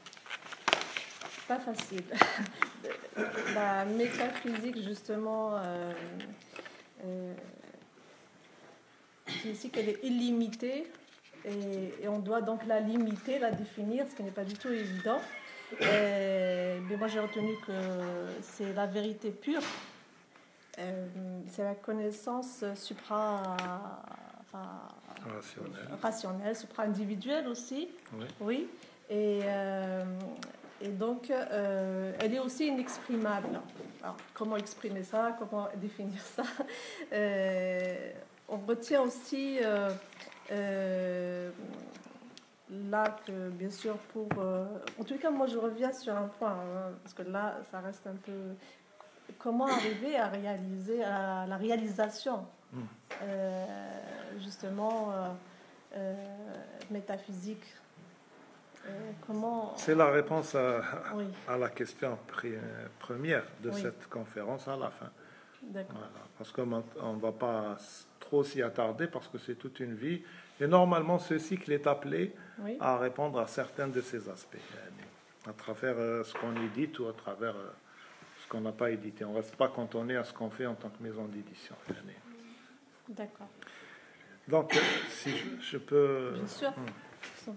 pas facile. La métaphysique, justement, euh, euh, c'est ici qu'elle est illimitée et, et on doit donc la limiter, la définir, ce qui n'est pas du tout évident. Et, mais moi, j'ai retenu que c'est la vérité pure. Euh, c'est la connaissance supra, enfin, rationnelle, rationnelle supra-individuelle aussi. Oui. Oui. Et, euh, et donc, euh, elle est aussi inexprimable. Alors, comment exprimer ça? Comment définir ça? euh, On retient aussi euh, euh, là que, bien sûr, pour... Euh, en tout cas, moi, je reviens sur un point, hein, parce que là, ça reste un peu... Comment arriver à réaliser, à la réalisation, mm. euh, justement, euh, euh, métaphysique. Euh, comment... C'est la réponse à, oui. à la question première de oui. cette conférence à la fin. D'accord. Voilà. Parce qu'on ne va pas trop s'y attarder parce que c'est toute une vie. Et normalement, ce cycle est appelé oui. à répondre à certains de ces aspects, à travers ce qu'on édite ou à travers ce qu'on n'a pas édité. On ne reste pas cantonné à ce qu'on fait en tant que maison d'édition. D'accord. Donc, si je, je peux... Bien sûr. Hmm.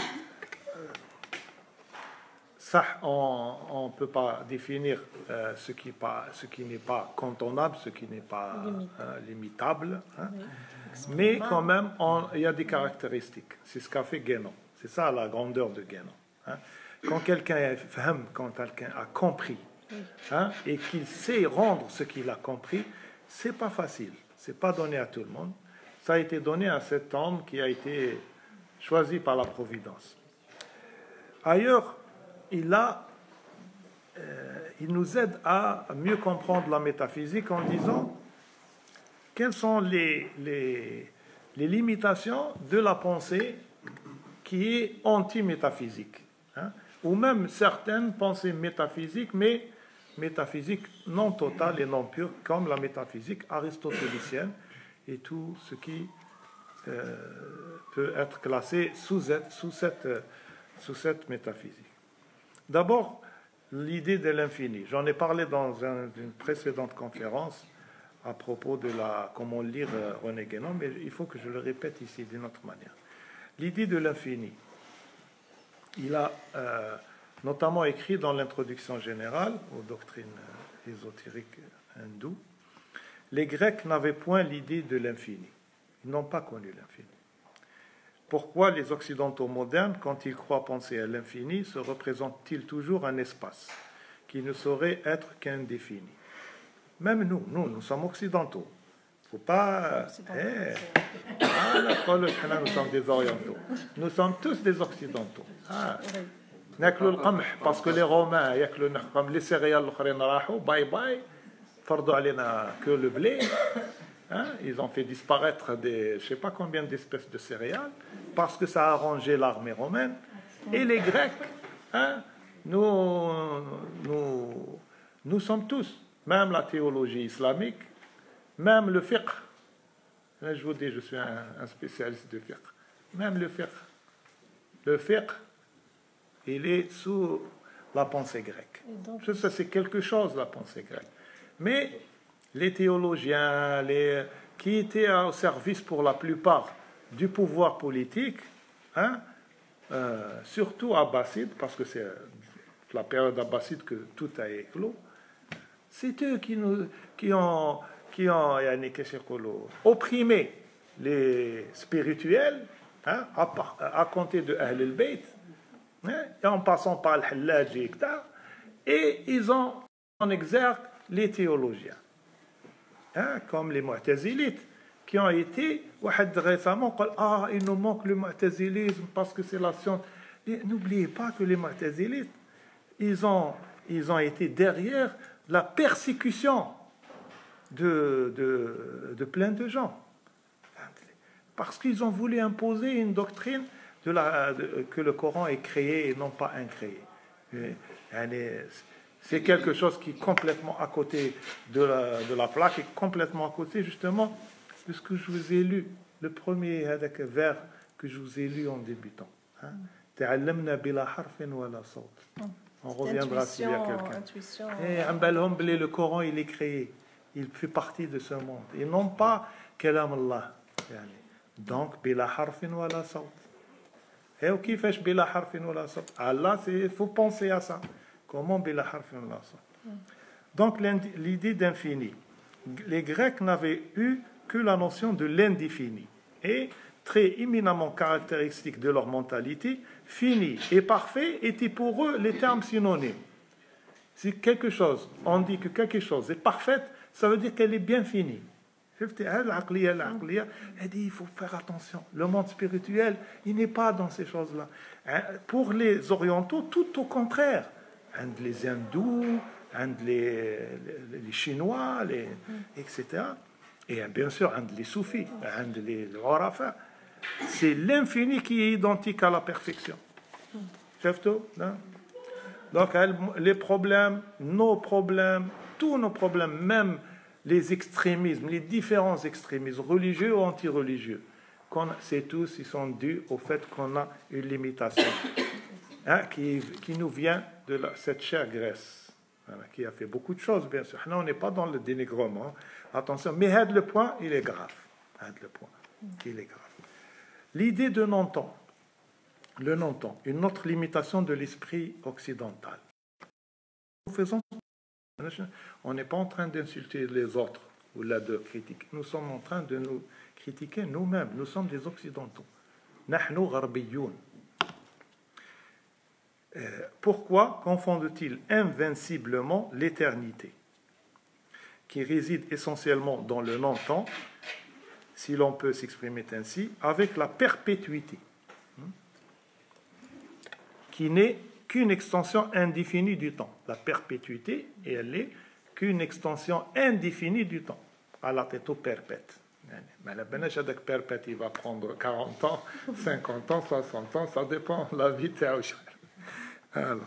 Ça, on ne peut pas définir euh, ce qui pas, ce qui n'est pas cantonable, ce qui n'est pas euh, limitable. Hein. Oui. Mais quand même, il y a des caractéristiques. C'est ce qu'a fait Guénon. C'est ça la grandeur de Guénon. Hein. Quand quelqu'un quand quelqu'un a compris hein, et qu'il sait rendre ce qu'il a compris, c'est pas facile. C'est pas donné à tout le monde. Ça a été donné à cet homme qui a été choisi par la Providence. Ailleurs, il, a, euh, il nous aide à mieux comprendre la métaphysique en disant quelles sont les, les, les limitations de la pensée qui est anti-métaphysique, hein, ou même certaines pensées métaphysiques, mais métaphysique non totale et non pure, comme la métaphysique aristotélicienne et tout ce qui euh, peut être classé sous, sous, cette, sous cette métaphysique. D'abord, l'idée de l'infini. J'en ai parlé dans un, une précédente conférence à propos de la, comment lire René Guénon, mais il faut que je le répète ici d'une autre manière. L'idée de l'infini, il a euh, notamment écrit dans l'introduction générale aux doctrines ésotériques hindoues, les Grecs n'avaient point l'idée de l'infini. Ils n'ont pas connu l'infini. Pourquoi les Occidentaux modernes, quand ils croient penser à l'infini, se représentent-ils toujours un espace qui ne saurait être qu'indéfini? Même nous, nous, nous sommes occidentaux. Il ne faut pas... Eh, ah, nous sommes des orientaux. Nous sommes tous des occidentaux. Ah. Parce que les Romains, les céréales, bye bye, que le blé. Hein, ils ont fait disparaître des, je ne sais pas combien d'espèces de céréales parce que ça a arrangé l'armée romaine. Et les Grecs, hein, nous, nous, nous sommes tous, même la théologie islamique, même le fiqh. Là, je vous dis, je suis un, un spécialiste de fiqh. Même le fiqh. Le fiqh, il est sous la pensée grecque. Donc... Ça, c'est quelque chose, la pensée grecque. Mais les théologiens, les, qui étaient au service pour la plupart du pouvoir politique, hein, euh, surtout abbassides, parce que c'est la période abbasside que tout a éclos, c'est eux qui, nous, qui ont, qui ont opprimé les spirituels, hein, à, à compter de Ahl al-Bayt, hein, et en passant par le Hallaj, et cetera. Et ils ont en exergue les théologiens, hein, comme les Mu'tazilites, qui ont été, récemment, ah, il nous manque le Mu'tazilisme parce que c'est la science. N'oubliez pas que les Mu'tazilites, ils ont, ils ont été derrière la persécution de, de, de plein de gens. Parce qu'ils ont voulu imposer une doctrine de la, de, que le Coran est créé et non pas incréé. C'est quelque chose qui est complètement à côté de la, de la plaque, et complètement à côté justement de ce que je vous ai lu, le premier vers que je vous ai lu en débutant. Hein? On reviendra s'il y a quelqu'un. Et le Coran, il est créé. Il fait partie de ce monde. Et non pas Kalam Allah. Donc, bila harfin wala sawt. Et qui fait bila harfin wala sawt? Allah, il faut penser à ça. Comment bila harfin wala sawt? Donc, l'idée d'infini. Les Grecs n'avaient eu que la notion de l'indéfini. Et très éminemment caractéristique de leur mentalité, fini et parfait étaient pour eux les termes synonymes. Si quelque chose, on dit que quelque chose est parfaite, ça veut dire qu'elle est bien finie. Elle dit, il faut faire attention. Le monde spirituel, il n'est pas dans ces choses-là. Pour les orientaux, tout au contraire. Les hindous, les, les chinois, les, et cetera. Et bien sûr, les soufis, les orafa. C'est l'infini qui est identique à la perfection. Donc, les problèmes, nos problèmes, tous nos problèmes, même les extrémismes, les différents extrémismes, religieux ou anti-religieux, c'est tous, ils sont dus au fait qu'on a une limitation, hein, qui, qui nous vient de la, cette chère Grèce, voilà, qui a fait beaucoup de choses, bien sûr. Là, on n'est pas dans le dénigrement. Attention, mais le point, il est grave. Le point, il est grave. L'idée de non-temps, le non-temps, une autre limitation de l'esprit occidental. Nous faisons, on n'est pas en train d'insulter les autres ou là de critiquer. Nous sommes en train de nous critiquer nous-mêmes. Nous sommes des occidentaux. Nahnu gharbiyoun. Pourquoi confondent-ils invinciblement l'éternité, qui réside essentiellement dans le non-temps, si l'on peut s'exprimer ainsi, avec la perpétuité, qui n'est qu'une extension indéfinie du temps. La perpétuité, et elle n'est qu'une extension indéfinie du temps. À la tête au perpète. Mais la benachadek perpète, il va prendre quarante ans, cinquante ans, soixante ans, ça dépend de la vie. Alors,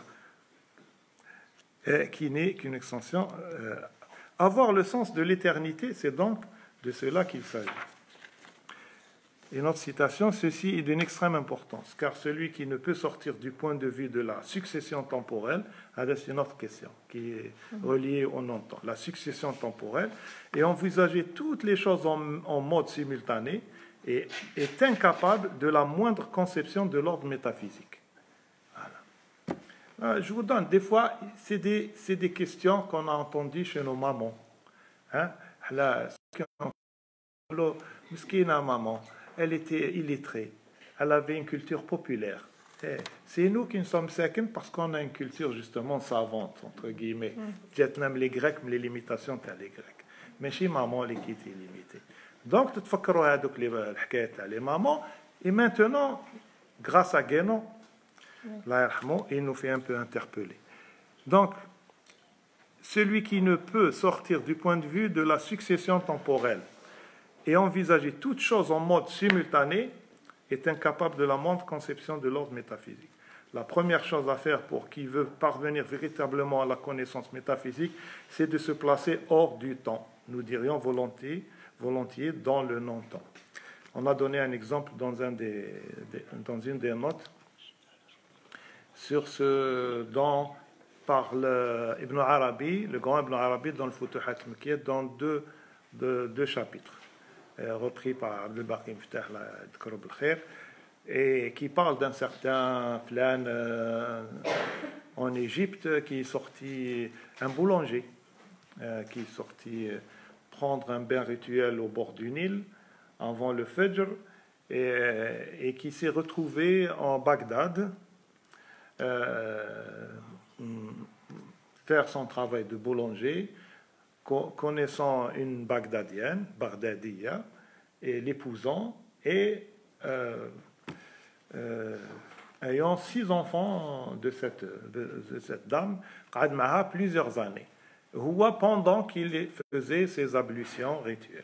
et qui n'est qu'une extension. Euh, avoir le sens de l'éternité, c'est donc de cela qu'il s'agit. Et notre citation, ceci est d'une extrême importance, car celui qui ne peut sortir du point de vue de la succession temporelle, c'est une autre question qui est reliée au non-temps, la succession temporelle, et envisager toutes les choses en, en mode simultané, et est incapable de la moindre conception de l'ordre métaphysique. Voilà. Je vous donne, des fois, c'est des, c'est des questions qu'on a entendues chez nos mamans. Hein? La maman, elle était illettrée, elle avait une culture populaire. C'est nous qui nous sommes seconds parce qu'on a une culture justement savante, entre guillemets. Même les Grecs, les limitations, t'as les Grecs. Mais chez maman, les qui étaient limitées. Donc, tu te fais les mamans, et maintenant, grâce à Guénon, il nous fait un peu interpeller. Donc, celui qui ne peut sortir du point de vue de la succession temporelle et envisager toute chose en mode simultané est incapable de la moindre conception de l'ordre métaphysique. La première chose à faire pour qui veut parvenir véritablement à la connaissance métaphysique, c'est de se placer hors du temps. Nous dirions volontiers, volontiers dans le non-temps. On a donné un exemple dans, un des, des, dans une des notes sur ce dont parle Ibn Arabi, le grand Ibn Arabi dans le Futuhat Makkiyya, dans deux, deux, deux chapitres. Repris par Abdul Baqi Miftah, et qui parle d'un certain flan euh, en Égypte qui est sorti, un boulanger, euh, qui est sorti euh, prendre un bain rituel au bord du Nil avant le Fajr et, et qui s'est retrouvé en Bagdad euh, faire son travail de boulanger, connaissant une Bagdadienne, Bagdadia, et l'épousant, et euh, euh, ayant six enfants de cette, de, de cette dame, Qadmaha plusieurs années. Pendant qu'il faisait ses ablutions rituelles.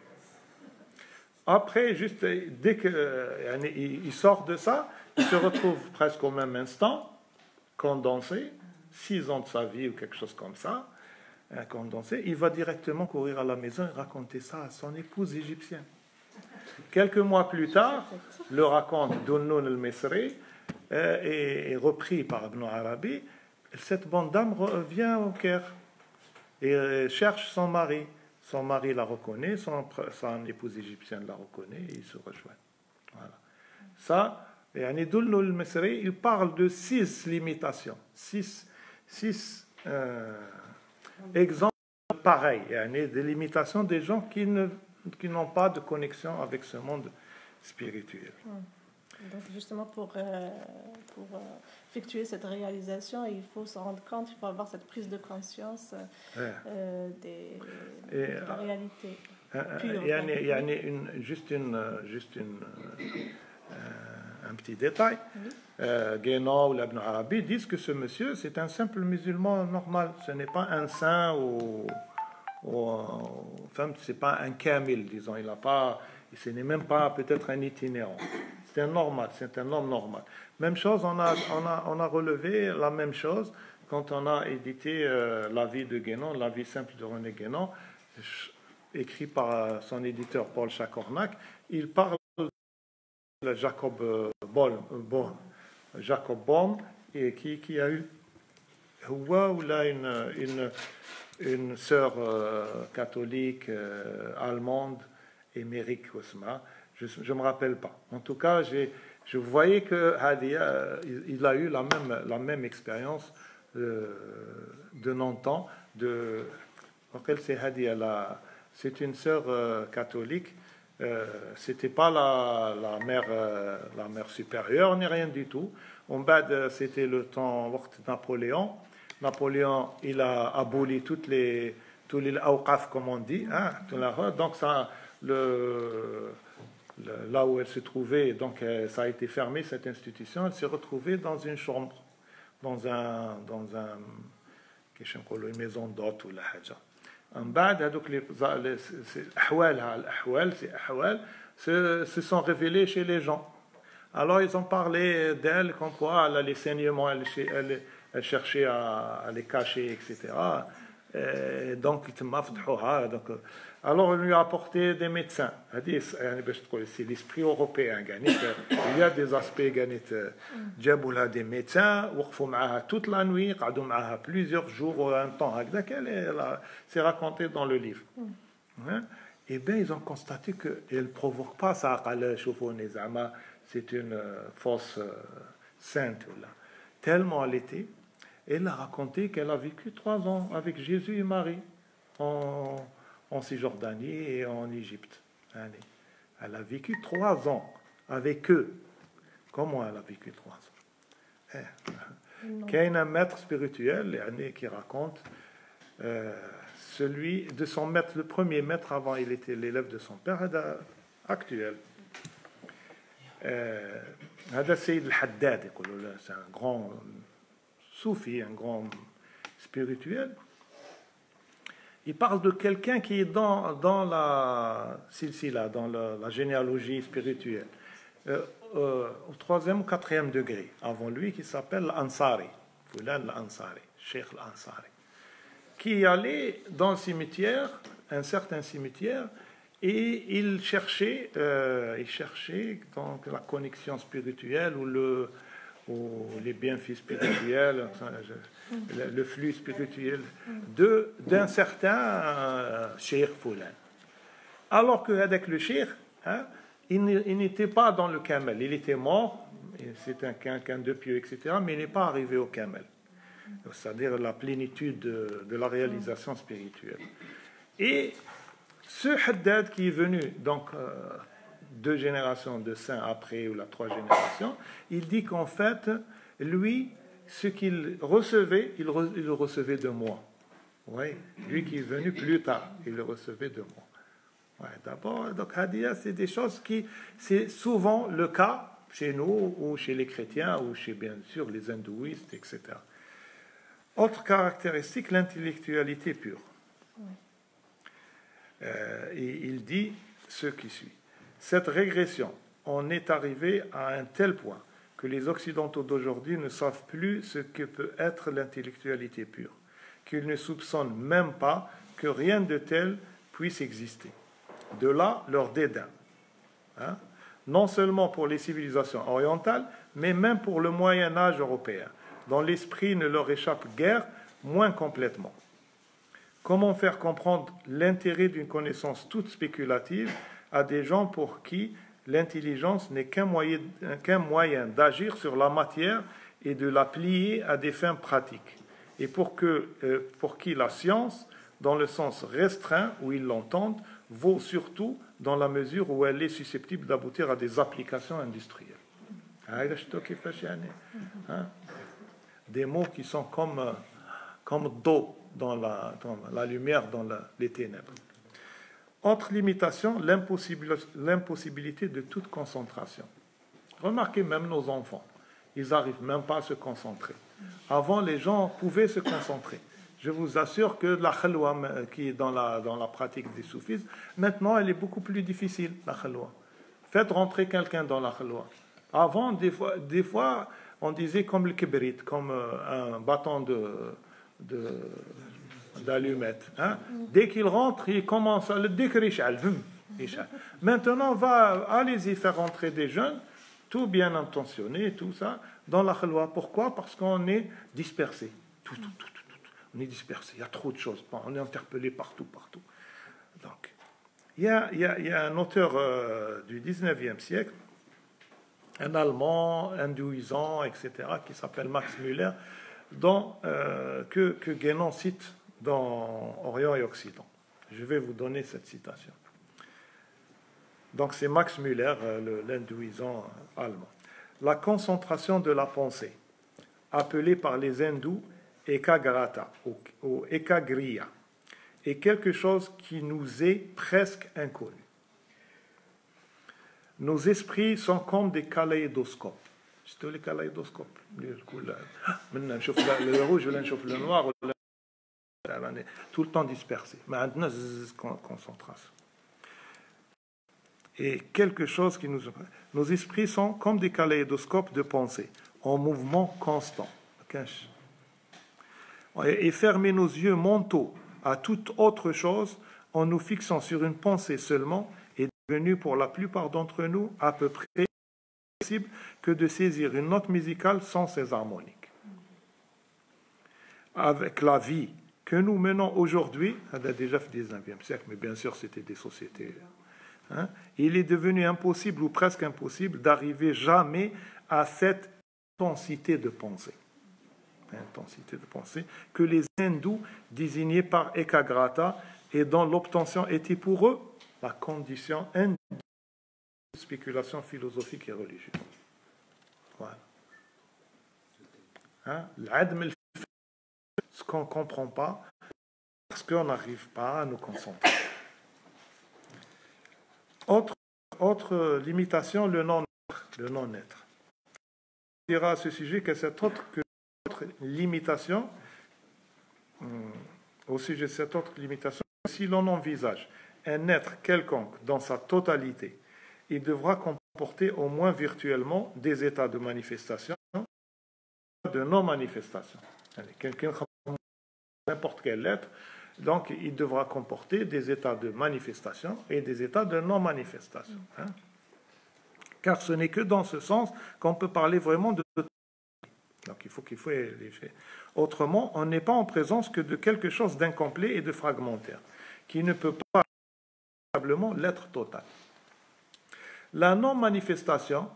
Après, juste dès qu'il euh, sort de ça, il se retrouve presque au même instant, condensé, six ans de sa vie ou quelque chose comme ça, condensé, il va directement courir à la maison et raconter ça à son épouse égyptienne. Quelques mois plus tard, le raconte Dunnun al-Misri euh, est, est repris par Ibn Arabi. Cette bonne dame revient au Caire et euh, cherche son mari. Son mari la reconnaît, son, son épouse égyptienne la reconnaît et ils se rejoignent. Voilà. Ça, yani Dunnun al-Misri, il parle de six limitations, six, six euh, exemples pareils, yani des limitations des gens qui ne qui n'ont pas de connexion avec ce monde spirituel. Donc justement pour, euh, pour euh, effectuer cette réalisation, il faut se rendre compte, il faut avoir cette prise de conscience euh, euh, des, Et, de la réalité. Il y a, il y a une, juste, une, juste une, euh, un petit détail. Oui. Euh, Guénon ou l'Ibn Arabi disent que ce monsieur, c'est un simple musulman normal. Ce n'est pas un saint ou... Enfin, c'est pas un kamil, disons, il n'a pas, ce n'est même pas peut-être un itinérant. C'est un normal, c'est un homme normal. Même chose, on a, on a, on a relevé la même chose quand on a édité euh, la vie de Guénon, la vie simple de René Guénon, écrit par son éditeur Paul Chacornac. Il parle de Jacob Bohm, bon, Jacob Bohm, et qui, qui a eu, ou là une, une une sœur euh, catholique euh, allemande, Émeric Cosma, je ne me rappelle pas. En tout cas, j'ai, je voyais que Hadia, euh, il, il a eu la même, la même expérience euh, de non-temps. De, c'est Hadia, la, c'est une sœur euh, catholique. Euh, c'était pas la, la mère, euh, la mère supérieure ni rien du tout. En bas, c'était le temps de Napoléon. Napoléon, il a aboli toutes les, tous les awqaf, comme on dit. Hein, donc, ça, le, le, là où elle se trouvait, donc, ça a été fermé, cette institution. Elle s'est retrouvée dans une chambre, dans un, dans un, une maison d'hôte ou la haja. En bas, donc, les ahwal se, se sont révélés chez les gens. Alors, ils ont parlé d'elle, comme quoi elle a les saignements, elle, elle elle cherchait à, à les cacher, et cetera. Et donc, donc, alors, on lui a apporté des médecins. C'est l'esprit européen. Il y a des aspects. Il y a des médecins, toute la nuit, plusieurs jours, un temps. C'est raconté dans le livre. Et bien, ils ont constaté qu'elle ne provoque pas ça. C'est une fausse sainte. Tellement elle était. Elle a raconté qu'elle a vécu trois ans avec Jésus et Marie en, en Cisjordanie et en Égypte. Elle a vécu trois ans avec eux. Comment elle a vécu trois ans? Il y a un maître spirituel qui raconte euh, celui de son maître, le premier maître avant, il était l'élève de son père actuel. هذا سيد الحداد يقولوا له, c'est un grand soufi, un grand spirituel. Il parle de quelqu'un qui est dans, dans la silsila, dans la, la généalogie spirituelle, euh, euh, au troisième ou quatrième degré, avant lui, qui s'appelle l'Ansari, Fulan l'Ansari, Cheikh l'Ansari, qui allait dans le cimetière, un certain cimetière, et il cherchait, euh, il cherchait donc la connexion spirituelle ou, le, ou les bienfaits spirituels, le, le flux spirituel de, d'un certain euh, cheikh Foulan. Alors qu'avec le cheikh, hein, il n'était pas dans le camel. Il était mort, c'était quelqu'un de pieux, et cetera, mais il n'est pas arrivé au camel. C'est-à-dire la plénitude de, de la réalisation spirituelle. Et ce Haddad qui est venu, donc euh, deux générations de saints après, ou la trois générations, il dit qu'en fait, lui, ce qu'il recevait, il, re, il le recevait de moi. Oui, lui qui est venu plus tard, il le recevait de moi. Ouais, d'abord, donc Hadiya, c'est des choses qui, c'est souvent le cas chez nous, ou chez les chrétiens, ou chez bien sûr les hindouistes, et cetera. Autre caractéristique, l'intellectualité pure. Euh, et il dit ce qui suit. Cette régression en est arrivée à un tel point que les Occidentaux d'aujourd'hui ne savent plus ce que peut être l'intellectualité pure, qu'ils ne soupçonnent même pas que rien de tel puisse exister. De là leur dédain, hein, non seulement pour les civilisations orientales, mais même pour le Moyen Âge européen, dont l'esprit ne leur échappe guère, moins complètement. Comment faire comprendre l'intérêt d'une connaissance toute spéculative à des gens pour qui l'intelligence n'est qu'un moyen, qu'un moyen d'agir sur la matière et de la plier à des fins pratiques, et pour, que, euh, pour qui la science, dans le sens restreint où ils l'entendent, vaut surtout dans la mesure où elle est susceptible d'aboutir à des applications industrielles. Hein? Des mots qui sont comme, comme d'eau dans la, dans la lumière, dans la, les ténèbres. Autre limitation, l'impossibilité de toute concentration. Remarquez même nos enfants, ils n'arrivent même pas à se concentrer. Avant, les gens pouvaient se concentrer. Je vous assure que la khalwa, qui est dans la, dans la pratique des soufismes, maintenant, elle est beaucoup plus difficile, la khalwa. Faites rentrer quelqu'un dans la khalwa. Avant, des fois, des fois, on disait comme le kibrit, comme un bâton de, de, d'allumette. Hein? Dès qu'il rentre, il commence à le décrire. Maintenant, va, allez-y faire rentrer des jeunes, tout bien intentionnés, tout ça, dans la khalwa. Pourquoi? Parce qu'on est dispersé. Tout, tout, tout, tout, tout. On est dispersé. Il y a trop de choses. On est interpellé partout, partout. Donc, il y a, il y a, il y a un auteur euh, du dix-neuvième siècle, un Allemand, hindouisant, et cetera, qui s'appelle Max Müller, dont, euh, que, que Guénon cite dans Orient et Occident. Je vais vous donner cette citation. Donc c'est Max Müller, euh, l'hindouisant allemand. La concentration de la pensée, appelée par les hindous Ekagrata ou, ou Ekagriya, est quelque chose qui nous est presque inconnu. Nos esprits sont comme des kaléidoscopes. C'est les kaléidoscopes. Le rouge, le noir, tout le temps dispersé. Maintenant, concentration. Et quelque chose qui nous... Nos esprits sont comme des kaléidoscopes de pensée, en mouvement constant. Et fermer nos yeux mentaux à toute autre chose en nous fixant sur une pensée seulement est devenu pour la plupart d'entre nous à peu près possible que de saisir une note musicale sans ses harmoniques. Avec la vie que nous menons aujourd'hui, elle a déjà fait le dix-neuvième siècle, mais bien sûr c'était des sociétés, hein, il est devenu impossible ou presque impossible d'arriver jamais à cette intensité de pensée. Intensité de pensée que les hindous désignaient par Ekagrata et dont l'obtention était pour eux la condition indispensable de spéculation philosophique et religieuse. Voilà. Hein? Ce qu'on ne comprend pas parce qu'on n'arrive pas à nous concentrer. Autre, autre limitation, le non-être. Le non-être. On dira à ce sujet que cette autre, que autre limitation, hum, au sujet de cette autre limitation, si l'on envisage un être quelconque dans sa totalité, il devra comporter au moins virtuellement des états de manifestation, de non-manifestation. Quelqu'un, n'importe quel être, donc il devra comporter des états de manifestation et des états de non-manifestation. Hein? Car ce n'est que dans ce sens qu'on peut parler vraiment de... Donc il faut qu'il faut les faits. Autrement, on n'est pas en présence que de quelque chose d'incomplet et de fragmentaire, qui ne peut pas véritablement l'être total. La non-manifestation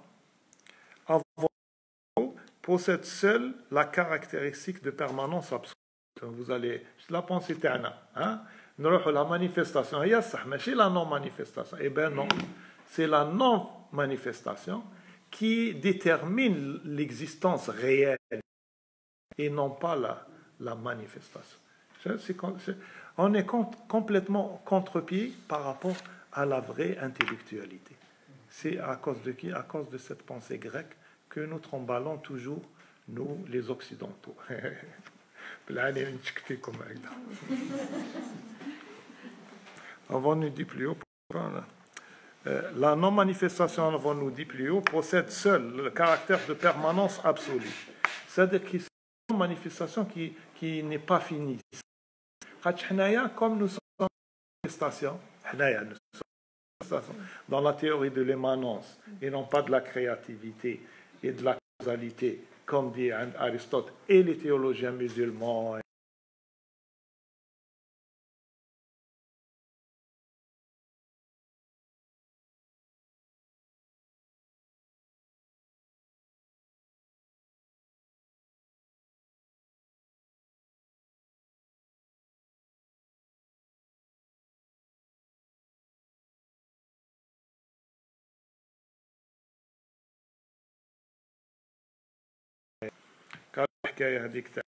possède seule la caractéristique de permanence absolue. Vous allez, la pensée تاعنا, hein? La manifestation, هي صح, ماشي la non-manifestation. Eh bien non, c'est la non-manifestation qui détermine l'existence réelle et non pas la, la manifestation. C'est, c'est, c'est, on est com- complètement contre-pied par rapport à la vraie intellectualité. C'est à cause de qui? À cause de cette pensée grecque que nous tremballons toujours, nous, les Occidentaux. Avant nous dit plus haut, la non-manifestation, avant nous dit plus haut, possède seule le caractère de permanence absolue. C'est-à-dire que c'est une manifestation qui, qui n'est pas finie. Comme nous sommes en manifestation, dans la théorie de l'émanence, et non pas de la créativité et de la causalité, comme dit Aristote et les théologiens musulmans. قال الحكايه هذيك تاع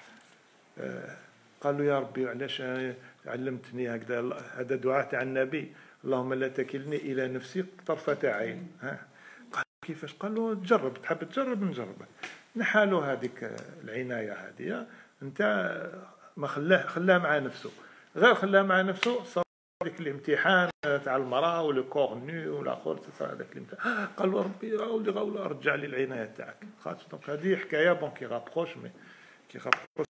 قال له يا ربي علاش علمتني هكذا هذا دعاء تاع النبي اللهم لا تكلني الى نفسي طرفه عين ها قال كيفاش قال له تجرب تحب تجرب نجربك نحالو هذيك العنايه هذه انت ما خلاه خلاه مع نفسه غير خلاه مع نفسه صار هذاك الامتحان تاع المراه ولا كورني ولا اخر هذاك الامتحان قال له ربي راولي غاولا رجع لي العنايه تاعك خاطر دونك هذه حكايه بون كي رابروش مي كي رابروش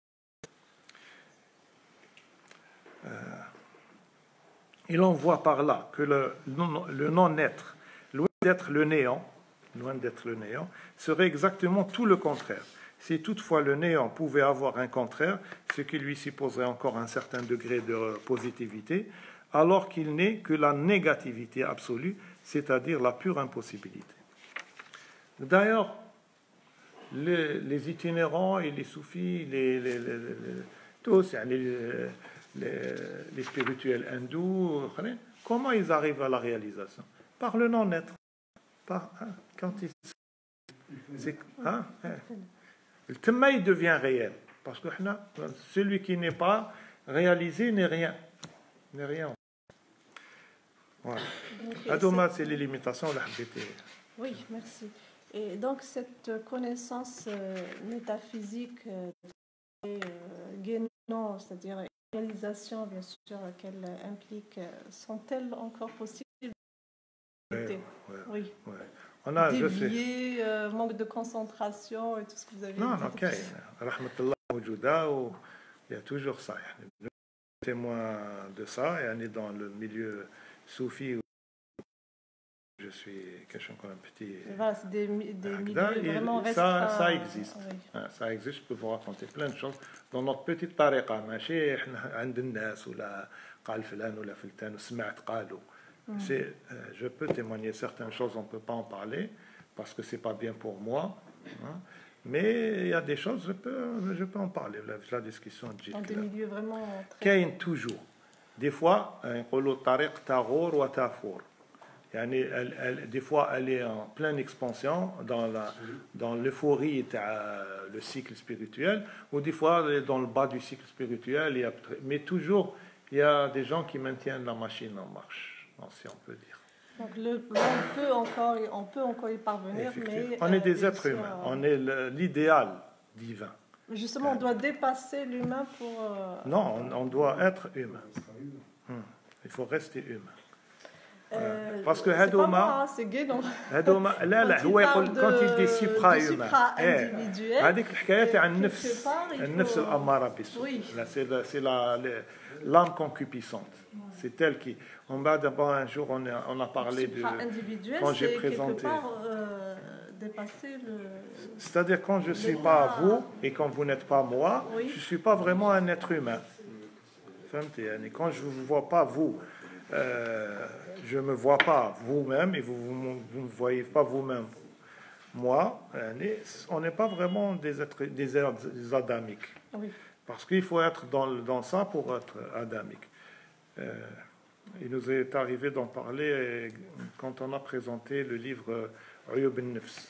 il en voit par là que le, le non-être, loin d'être le néant, loin d'être le néant, serait exactement tout le contraire. Si toutefois le néant pouvait avoir un contraire, ce qui lui supposerait encore un certain degré de positivité, alors qu'il n'est que la négativité absolue, c'est-à-dire la pure impossibilité. D'ailleurs, les, les itinérants et les soufis, les, les, les, les, tous, les, les, les spirituels hindous, comment ils arrivent à la réalisation? Par le non-être. Par, hein, quand ils... C'est, hein, hein. Le thème il devient réel. Parce que celui qui n'est pas réalisé n'est rien. N'est rien. Voilà. Adoma, c'est les limitations. Oui, merci. Et donc, cette connaissance euh, métaphysique euh, et euh, guénon, c'est-à-dire réalisation, bien sûr, qu'elle implique, sont-elles encore possibles? Ouais, ouais, oui. Ouais. On a, dévié, euh, manque de concentration et tout ce que vous avez non, dit. Non, ok. Rahmatullah mawjouda, il y a toujours ça. Nous sommes témoins de ça et on est dans le milieu soufi où je suis quelqu'un comme un petit... Voilà, c'est des, des milieux vraiment restreints. Ça, ça existe. Oui. Ça existe, je peux vous raconter plein de choses. Dans notre petite tariqa, ماشي احنا عند الناس ولا قال فلان ولا فلان وسمعت قالوا. C'est, euh, je peux témoigner certaines choses, on ne peut pas en parler parce que c'est pas bien pour moi, hein, mais il y a des choses je peux, je peux en parler. La, la discussion dans des milieux vraiment très... toujours. Des fois, on dit tariq tagour ou tafour. Yani, elle, elle, des fois, elle est en pleine expansion dans, la, dans l'euphorie, le cycle spirituel, ou des fois, elle est dans le bas du cycle spirituel. Il y a, mais toujours, il y a des gens qui maintiennent la machine en marche. Si on peut dire. Donc le, on, peut encore, on peut encore y parvenir, mais... On est des euh, êtres humains, sûr, on est le, l'idéal divin. Justement, on doit dépasser l'humain pour... Euh... Non, on, on doit être humain. Hum. Il faut rester humain. Euh, Parce que c'est Hadoma, pas moi, c'est Guénon. Hadoma, là, là, هو يقول quand il dit supra-humain. Supra-individuel. هذيك الحكاية تاع النفس النفس الأمارة بالسوء. C'est la, c'est la, l'âme concupiscente. C'est elle qui. En bas d'abord un jour on a, on a parlé de quand j'ai présenté. Part, euh, dépasser le. C'est-à-dire quand je suis pas à vous et quand vous n'êtes pas moi, oui. je suis pas vraiment un être humain. Et quand je vous vois pas vous euh, je ne me vois pas vous-même et vous ne me voyez pas vous-même. Moi, on n'est pas vraiment des êtres des, des adamiques. Oui. Parce qu'il faut être dans, dans ça pour être adamique. Euh, il nous est arrivé d'en parler quand on a présenté le livre Uyub al-Nafs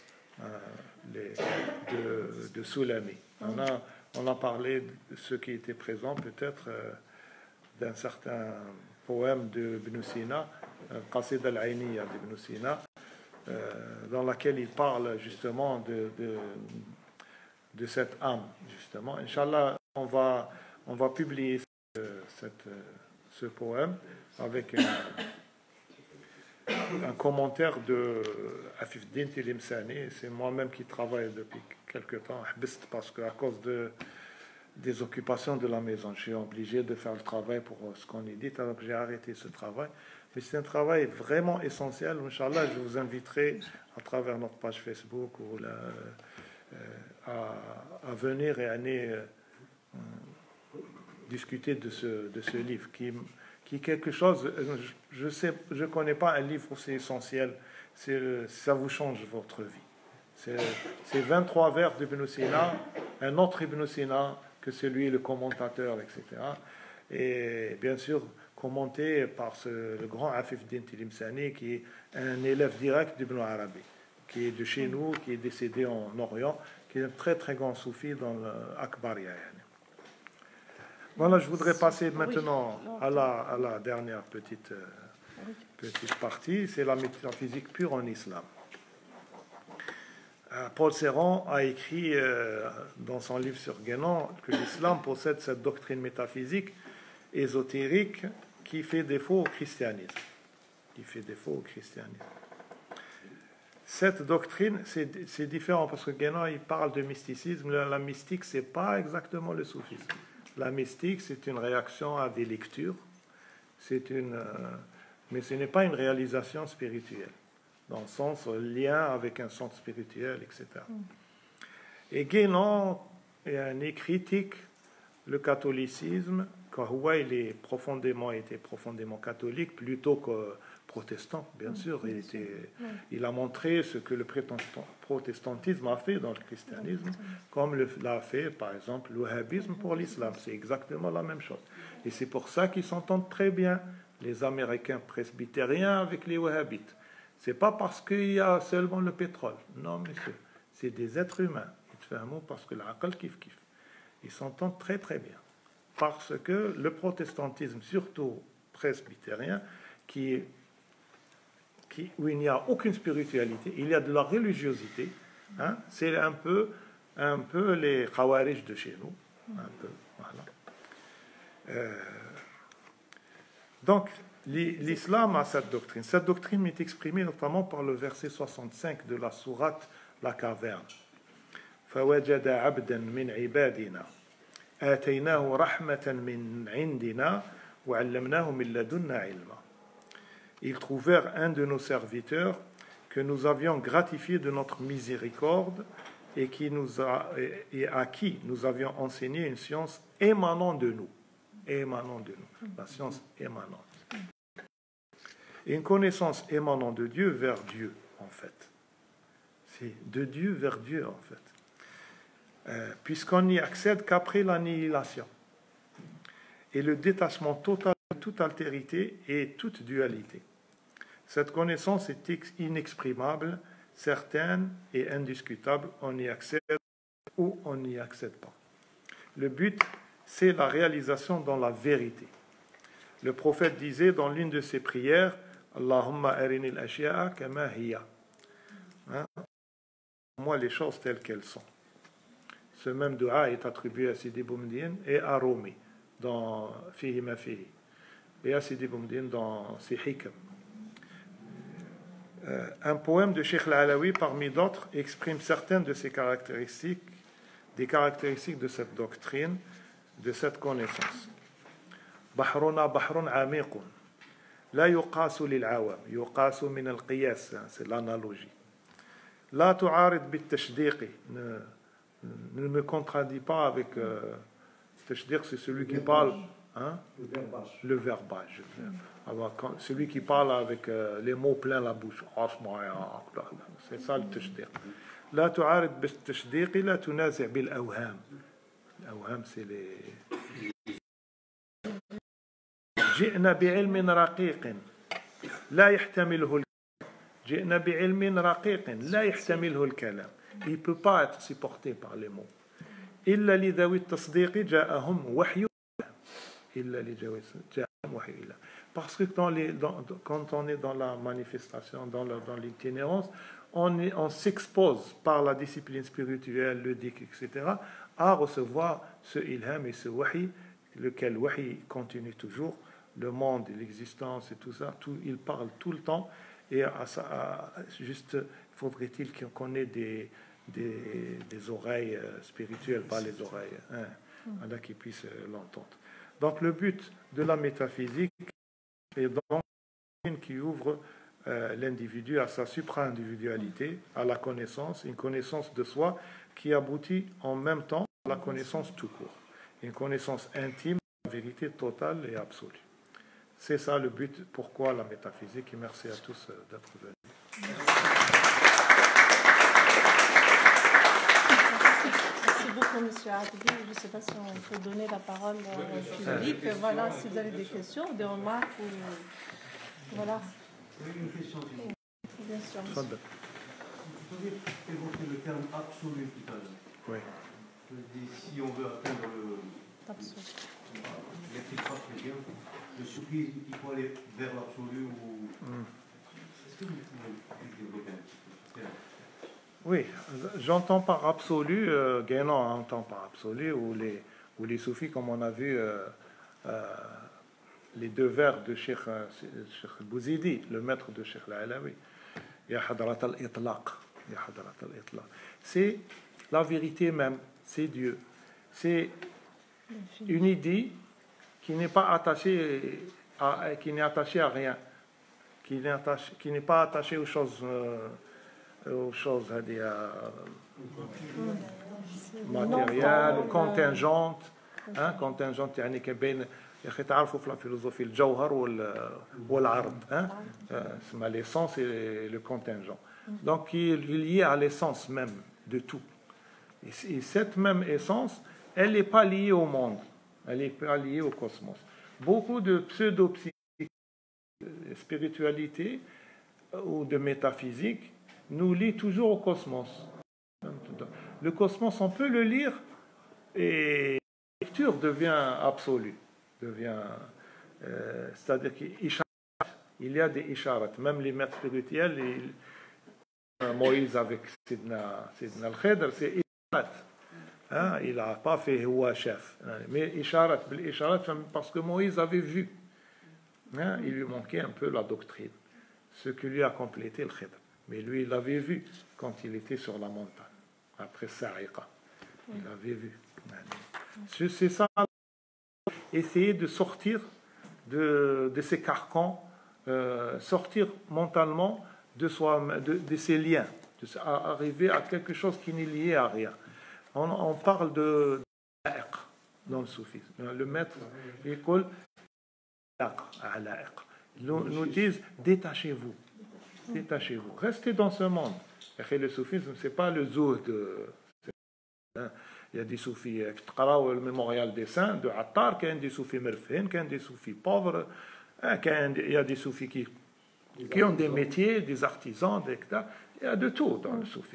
de, de Soulami. On a, on a parlé de ceux qui étaient présents, peut-être euh, d'un certain poème de Ibn Sina, Qasid al-Ainiya d'Ibn Sina, euh, dans laquelle il parle justement de, de, de cette âme, justement. Inch'Allah, on va, on va publier ce, cette, ce poème avec un, un commentaire de Afifdin Tilimsani. C'est moi-même qui travaille depuis quelque temps, parce qu'à cause de, des occupations de la maison, je suis obligé de faire le travail pour ce qu'on édite, alors que j'ai arrêté ce travail. Mais c'est un travail vraiment essentiel. Inch'Allah, je vous inviterai à travers notre page Facebook ou la, euh, à, à venir et à aller euh, discuter de ce, de ce livre qui, qui est quelque chose. Je sais, je connais pas un livre aussi essentiel. C'est, ça vous change votre vie. C'est, c'est vingt-trois vers d'Ibn Sina, un autre Ibn Sina que celui, le commentateur, et cetera. Et bien sûr, commenté par ce, le grand Afifdin Tilimsani, qui est un élève direct d'Ibn Arabi, qui est de chez nous, qui est décédé en Orient, qui est un très très grand soufi dans l'Akbariya. Voilà, je voudrais passer maintenant à la, à la dernière petite, euh, petite partie, c'est la métaphysique pure en islam. Paul Ceron a écrit euh, dans son livre sur Guénon que l'islam possède cette doctrine métaphysique ésotérique qui fait défaut au christianisme. Qui fait défaut au christianisme. Cette doctrine, c'est, c'est différent parce que Guénon, il parle de mysticisme. La, la mystique, c'est pas exactement le soufisme. La mystique, c'est une réaction à des lectures. C'est une, euh, mais ce n'est pas une réalisation spirituelle, dans le sens lien avec un sens spirituel, et cetera. Mm. Et Guénon, il critique le catholicisme, car il est profondément, était profondément catholique, plutôt que protestant, bien mm. sûr. Il, était, mm. il a montré ce que le protestantisme a fait dans le christianisme, mm. comme le, l'a fait, par exemple, le wahhabisme pour l'islam. C'est exactement la même chose. Et c'est pour ça qu'ils s'entendent très bien, les Américains presbytériens avec les wahhabites. C'est pas parce qu'il y a seulement le pétrole. Non, monsieur. C'est des êtres humains. Ils te font un mot parce que l'aqal kif kif. Ils s'entendent très très bien. Parce que le protestantisme, surtout presbytérien, qui, qui, où il n'y a aucune spiritualité, il y a de la religiosité. Hein, c'est un peu, un peu les khawarij de chez nous. Un peu, voilà. Euh, donc, l'islam a cette doctrine. Cette doctrine est exprimée notamment par le verset soixante-cinq de la sourate La Caverne. فَوَجَدَ عَبْدًا مِنْ عِبَادِنَا آتَيْنَاهُ رَحْمَةً مِنْ عِنْدِنَا وَعَلَّمْنَاهُ مِنْ لَدُنَّا عِلْمًا. Ils trouvèrent un de nos serviteurs que nous avions gratifié de notre miséricorde et, qui nous a, et à qui nous avions enseigné une science émanant de nous. Émanant de nous. La science émanante. Et une connaissance émanant de Dieu vers Dieu, en fait. C'est de Dieu vers Dieu, en fait. Euh, puisqu'on n'y accède qu'après l'annihilation. Et le détachement total de toute altérité et toute dualité. Cette connaissance est inexprimable, certaine et indiscutable. On y accède ou on n'y accède pas. Le but, c'est la réalisation dans la vérité. Le prophète disait dans l'une de ses prières, Allahumma arini al-ashya'a kama hiya. Moi, les choses telles qu'elles sont. Ce même dua est attribué à Sidi Boumdine et à Rumi dans Fihi ma Fihi, et à Sidi Boumdine dans ses Hikam. Euh, un poème de Cheikh Al-Alawi, parmi d'autres, exprime certaines de ces caractéristiques, des caractéristiques de cette doctrine, de cette connaissance. بحرنا بحر عميق لا يقاس للعوام يقاس من القياس, c'est l'analogie. لا تعارض بالتشديق, ne, ne me contredis pas avec euh, tashdiq, c'est celui qui parle Hein? Le verbage. Le verbage. Alors, quand, celui qui parle avec euh, les mots pleins la bouche. C'est ça le tashdiq. لا تعارض بالتشديق لا تنازع بالأوهام. الأوهام c'est les. جئنا بعلم رقيق لا يحتمله الكلام. جئنا بعلم رقيق لا يحتمله الكلام. Il ne peut pas être supporté par les mots. إلا لذوي التصديق جاءهم وحي. إلا لذوي جاءهم وحي. Parce que dans les, dans, quand on est dans la manifestation, dans, le, dans l'itinérance, on, est, on s'expose par la discipline spirituelle, le dik, et cetera, à recevoir ce ilham et ce wahi, lequel wahi continue toujours, le monde et l'existence et tout ça, tout, il parle tout le temps, et à, à, juste faudrait-il qu'on ait des, des, des oreilles spirituelles, pas les oreilles, hein, voilà, qui puissent l'entendre. Donc le but de la métaphysique est donc qui ouvre euh, l'individu à sa supra-individualité, à la connaissance, une connaissance de soi qui aboutit en même temps à la connaissance tout court, une connaissance intime, la vérité totale et absolue. C'est ça le but, pourquoi la métaphysique, et merci à tous d'être venus. Merci beaucoup, Monsieur Atbi. Je ne sais pas si on peut donner la parole au public. Voilà, si vous avez des questions, des remarques ou... Voilà. Une question. Bien sûr. Vous avez évoqué le terme absolu tout à l'heure. Oui. Je dis, si on veut atteindre le... Absolu. L'écriture très bien. Le soufisme, il faut aller vers l'absolu ou... Mm. Est-ce que vous pouvez développer un petit peu? Oui, j'entends par absolu, euh, Guénon entend par absolu, ou les, ou les soufis, comme on a vu euh, euh, les deux vers de Cheikh, euh, Cheikh Bouzidi, le maître de Cheikh Al-Alawi. Ya hadrat al-itlaq. Ya hadrat al-itlaq. C'est la vérité même, c'est Dieu. C'est une idée qui n'est pas attachée à, qui n'est attachée à rien, qui n'est attaché, qui n'est pas attachée aux choses... Euh, aux choses matérielles ou contingentes hein contingentes يعني كبين يا اخي تعرفوا في الفيلوسوفي الجوهر والعرض hein c'est l'essence et le contingent donc qui est lié à l'essence même de tout et cette même essence elle n'est pas liée au monde, elle n'est pas liée au cosmos. Beaucoup de pseudo spiritualité ou de métaphysique nous lie toujours au cosmos. Le cosmos, on peut le lire et la lecture devient absolue, devient, euh, c'est-à-dire qu'il y a des isharat, même les maîtres spirituels, les, Moïse avec Sidna, Sidna al-Khidr, c'est isharat. Hein, il n'a pas fait huwa chef, mais isharat, parce que Moïse avait vu. Hein, il lui manquait un peu la doctrine, ce que lui a complété le Khidr. Mais lui, il l'avait vu quand il était sur la montagne, après Sa'iqa. Il l'avait vu. C'est ça, essayer de sortir de, de ces carcans, euh, sortir mentalement de, soi, de, de ces liens, de, à arriver à quelque chose qui n'est lié à rien. On, on parle de ala'iq dans le soufisme. Le maître, l'école, nous, nous disent détachez-vous. Détachez-vous. Restez dans ce monde. Et le soufisme, ce n'est pas le zuhd. Il y a des soufis qui travaillent le mémorial des saints de Attar, il y a des soufis merfins, il y a des soufis pauvres, il y a des soufis qui, qui ont des métiers, des artisans, des, il y a de tout dans le soufi.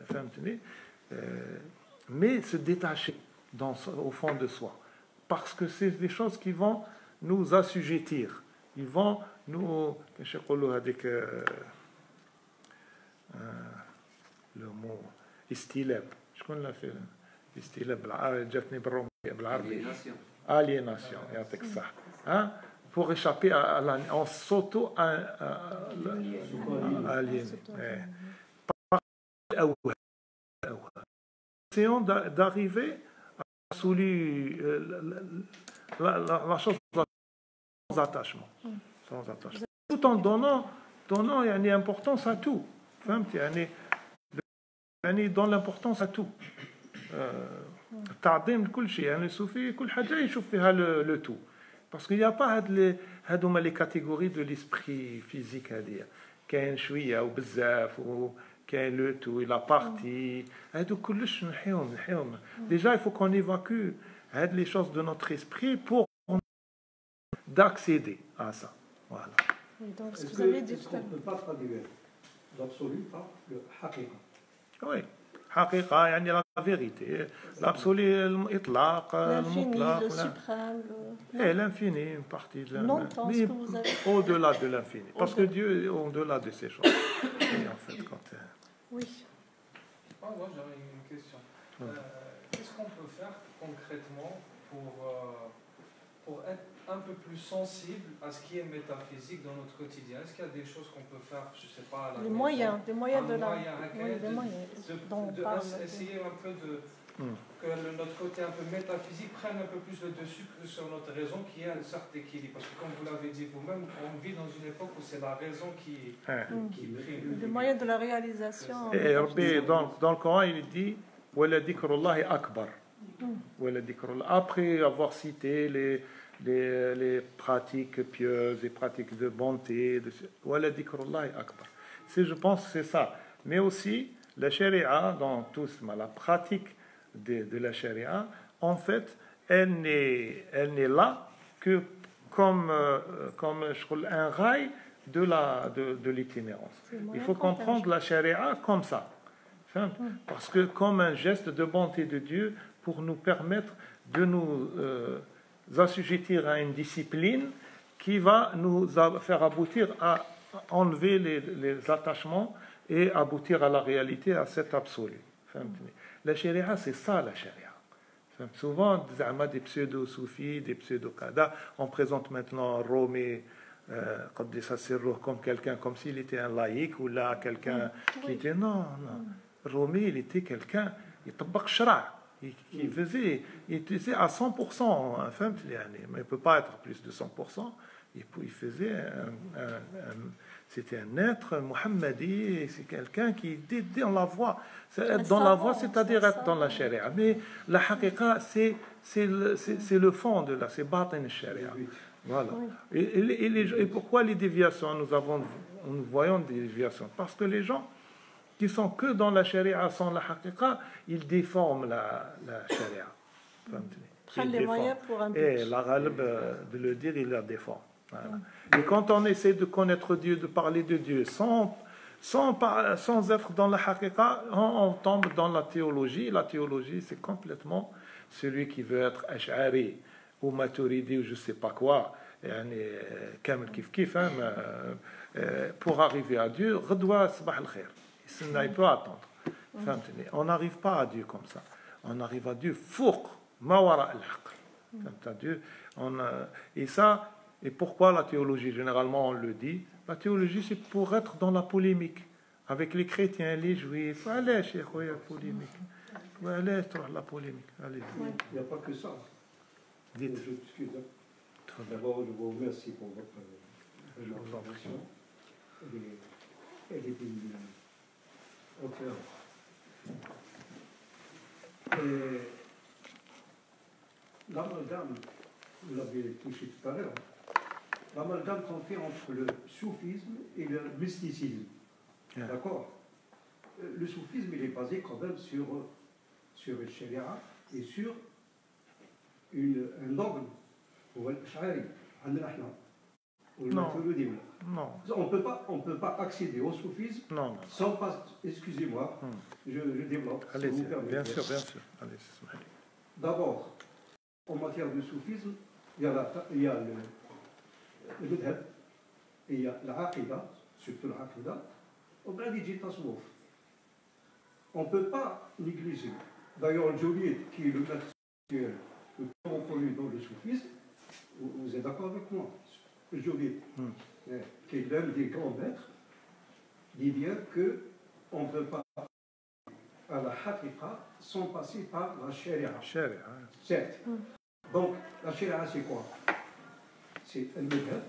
Mais se détacher dans, au fond de soi. Parce que c'est des choses qui vont nous assujettir. Ils vont nous... Je avec euh, euh, le mot istilab. Je connais la fait. Istilab, جاتني بالعربي. Aliénation. Hein? Pour échapper à, à la... On s'auto-aliène. Essayons d'arriver à souligner la, la, la chose sans attachement. Sans attachement. Tout en donnant, donnant une importance à tout. يعني donne l'importance à tout. تعظيم كل شيء يعني الصوفي كل حاجة يشوف فيها le tout. Parce qu'il n'y a pas les, les catégories de l'esprit physique à dire. كاين شويه وبزاف وكاين لو تو لا بارتي هادو كلش نحيهم نحيهم. Déjà il faut qu'on évacue هاد les choses de notre esprit pour d'accéder à ça. Voilà. Donc, ce que Est-ce vous avez dit est-ce tout à qu'on ne l'heure. peut pas traduire l'absolu par le haqiqa? Oui. حقيقة يعني la vérité, l'absolu, الإطلاق, L'infini, المطلق. le suprême, le... Et l'infini, une partie de l'infini. Non, ce que vous avez... Au-delà de l'infini. Parce que Dieu est au-delà de ces choses. Et en fait, quand... Oui. Ah, moi, j'avais une question. Euh, Qu'est-ce qu'on peut faire concrètement pour, euh, pour être un peu plus sensible à ce qui est métaphysique dans notre quotidien? Est-ce qu'il y a des choses qu'on peut faire, je ne sais pas, à la Les maison, moyens, des moyens un de la... moyen, Oui, de, des moyens de, dont on de parle. essayer un peu de... Mm. que le, notre côté un peu métaphysique prenne un peu plus le dessus que sur notre raison, qui est un certain équilibre. Parce que comme vous l'avez dit vous-même, on vit dans une époque où c'est la raison qui, Mm. qui prime. Les moyens de la réalisation. Et Rabbi, donc, dans le Coran, il dit وَلَا ذِكْرُ اللَّهِ أَكْبَرُ. وَلَا ذِكْرُ اللَّهِ. Après avoir cité les, les, les pratiques pieuses, les pratiques de bonté, de... وَلَا ذِكْرُ اللَّهِ أَكْبَرُ. C'est, je pense que c'est ça. Mais aussi, la sharia, dans tout ce, la pratique de, de la sharia, en fait, elle n'est, elle n'est là que comme, euh, comme un rail de, la, de, de l'itinérance. Il faut comprendre la sharia comme ça. Parce que comme un geste de bonté de Dieu pour nous permettre de nous euh, assujettir à une discipline qui va nous faire aboutir à enlever les, les attachements et aboutir à la réalité, à cet absolu. La sharia, c'est ça la sharia. Souvent, des pseudo-soufis, des pseudo-kada, on présente maintenant Romé euh, comme quelqu'un, comme s'il était un laïc ou là, quelqu'un qui était... Non, non. Romé, il était quelqu'un, il il faisait, il faisait à cent pour cent, mais il ne peut pas être plus de cent pour cent. Il faisait un, un, un, c'était un être Mohammadi, c'est quelqu'un qui était dans la voie. Être dans la voie, c'est-à-dire être dans la charia. Mais la haqiqa, c'est, c'est, le, c'est, c'est le fond de la, c'est batin sharia. Voilà. Et, et, et, les, et pourquoi les déviations? Nous avons, nous voyons des déviations. Parce que les gens qui sont que dans la sharia sans la haqiqa, ils déforment la, la sharia. Prennent les moyens pour un but. Et l'arabe, de le dire, il la déforme. Voilà. Et quand on essaie de connaître Dieu, de parler de Dieu, sans, sans, sans être dans la haqiqa, on, on tombe dans la théologie. La théologie, c'est complètement celui qui veut être ash'ari ou maturidi ou je ne sais pas quoi, kamel kif kif, hein, pour arriver à Dieu, redwa sabah al-khair. Il peut attendre. On n'arrive pas à Dieu comme ça. On arrive à Dieu fouq, mawara al-haq. Dieu, on a, et ça, et pourquoi la théologie, généralement on le dit, la théologie c'est pour être dans la polémique avec les chrétiens, les juifs. Allez, chez la polémique. Allez, la polémique. Allez. Il n'y a pas que ça. Dites. Je m'excuse. D'abord, je vous remercie pour votre intervention. Elle est, elle est d'une hauteur. Et l'amalgame, vous l'avez touché tout à l'heure, l'amalgame qu'on fait entre le soufisme et le mysticisme. Yeah. D'accord? Le soufisme, il est basé quand même sur, sur le sharia et sur une, un dogme. Non. Non. On ne peut pas, on peut pas accéder au soufisme non, non. sans pas. Excusez-moi, hmm. je, je développe. Allez, si bien sûr, bien sûr. Allez, d'abord, en matière de soufisme, il y a, la, il y a le, le madhab, et il y a l'aqida, surtout l'aqida, au bradiji tasawwuf. On ne peut pas négliger. D'ailleurs, le Jolid, qui est le maître spirituel le plus reconnu dans le soufisme, vous, vous êtes d'accord avec moi? Le Jolid, hmm. qui est l'un des grands maîtres, dit bien qu'on ne peut pas à la haqiqa sans passer par la sharia. Sharia. Certes. Mm. Donc, la sharia, c'est quoi? C'est le madhab,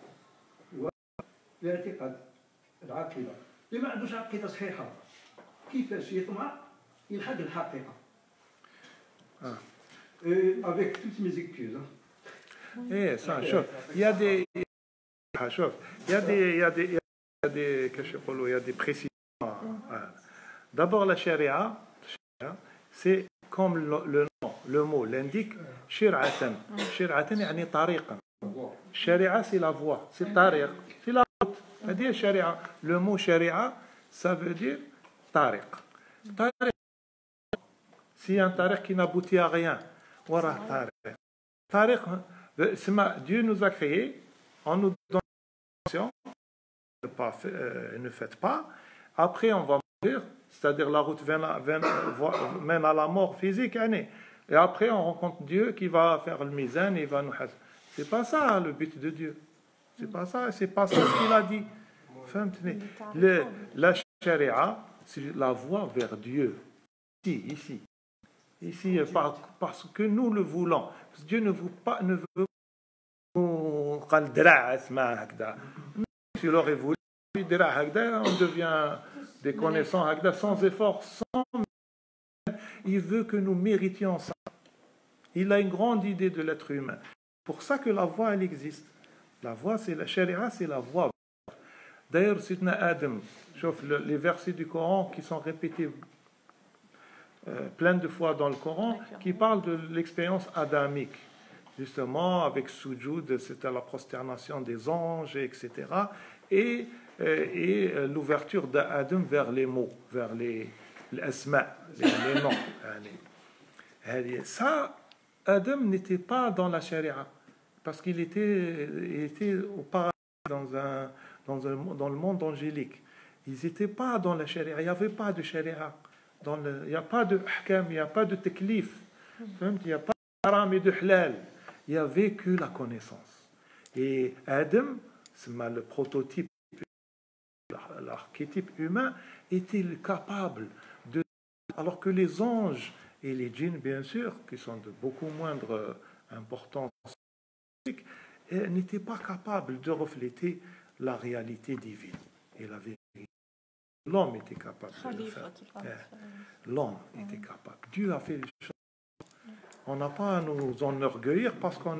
والاعتقاد العقيدة. اللي ما عندوش عقيدة صحيحة كيفاش يطمع يلحق الحقيقة. Avec toutes mes excuses. Eh, ça, chauffe. Il y a des... Ah, chauffe. Il y a des... Il y a des... Il y a des... Qu'est-ce que je peux dire? Il y a des précisions. D'abord, la charia, c'est comme le, le nom, le mot l'indique, shir'atan. Shir'atan, yani tariqan. Sharia, c'est la voie, c'est tariq, c'est la route. C'est-à-dire sharia. Le mot sharia, ça veut dire tariq. Tariq, c'est un tariq qui n'aboutit à rien. Wara tariq. Tariq, Dieu nous a créés en nous donnant l'action, ne, pas, euh, ne faites pas. Après, on va mourir, c'est-à-dire la route mène à la mort physique. Et après, on rencontre Dieu qui va faire le mizan et il va nous... C'est pas ça le but de Dieu. C'est pas ça, c'est pas ça ce qu'il a dit. Le, la charia, c'est la voie vers Dieu. Ici, ici. Ici, par, parce que nous le voulons. Dieu ne veut pas, ne veut pas. S'il aurait voulu, on devient des connaissances sans effort, sans. Il veut que nous méritions ça. Il a une grande idée de l'être humain. C'est pour ça que la voie, elle existe. La voie, c'est la charia, c'est la voie. D'ailleurs, c'est Adam. Sauf les versets du Coran qui sont répétés euh, plein de fois dans le Coran, qui parlent de l'expérience adamique. Justement, avec Sujoud, c'était la prosternation des anges, et cetera. Et, euh, et euh, l'ouverture d'Adam vers les mots, vers les, les asma, les, les noms. Ça, Adam n'était pas dans la charia, parce qu'il était, il était auparavant dans, un, dans, un, dans le monde angélique. Ils n'étaient pas dans la charia, il n'y avait pas de charia. Dans le, il n'y a pas de hkam, il n'y a pas de teklif, il n'y a pas de haram et de halal. Il n'y avait que la connaissance. Et Adam, c'est le prototype, l'archétype humain, était capable de... Alors que les anges et les djinns, bien sûr, qui sont de beaucoup moindre importance, n'étaient pas capables de refléter la réalité divine et la vérité. L'homme était capable de le faire. L'homme était capable. Dieu a fait les choses. On n'a pas à nous enorgueillir parce qu'on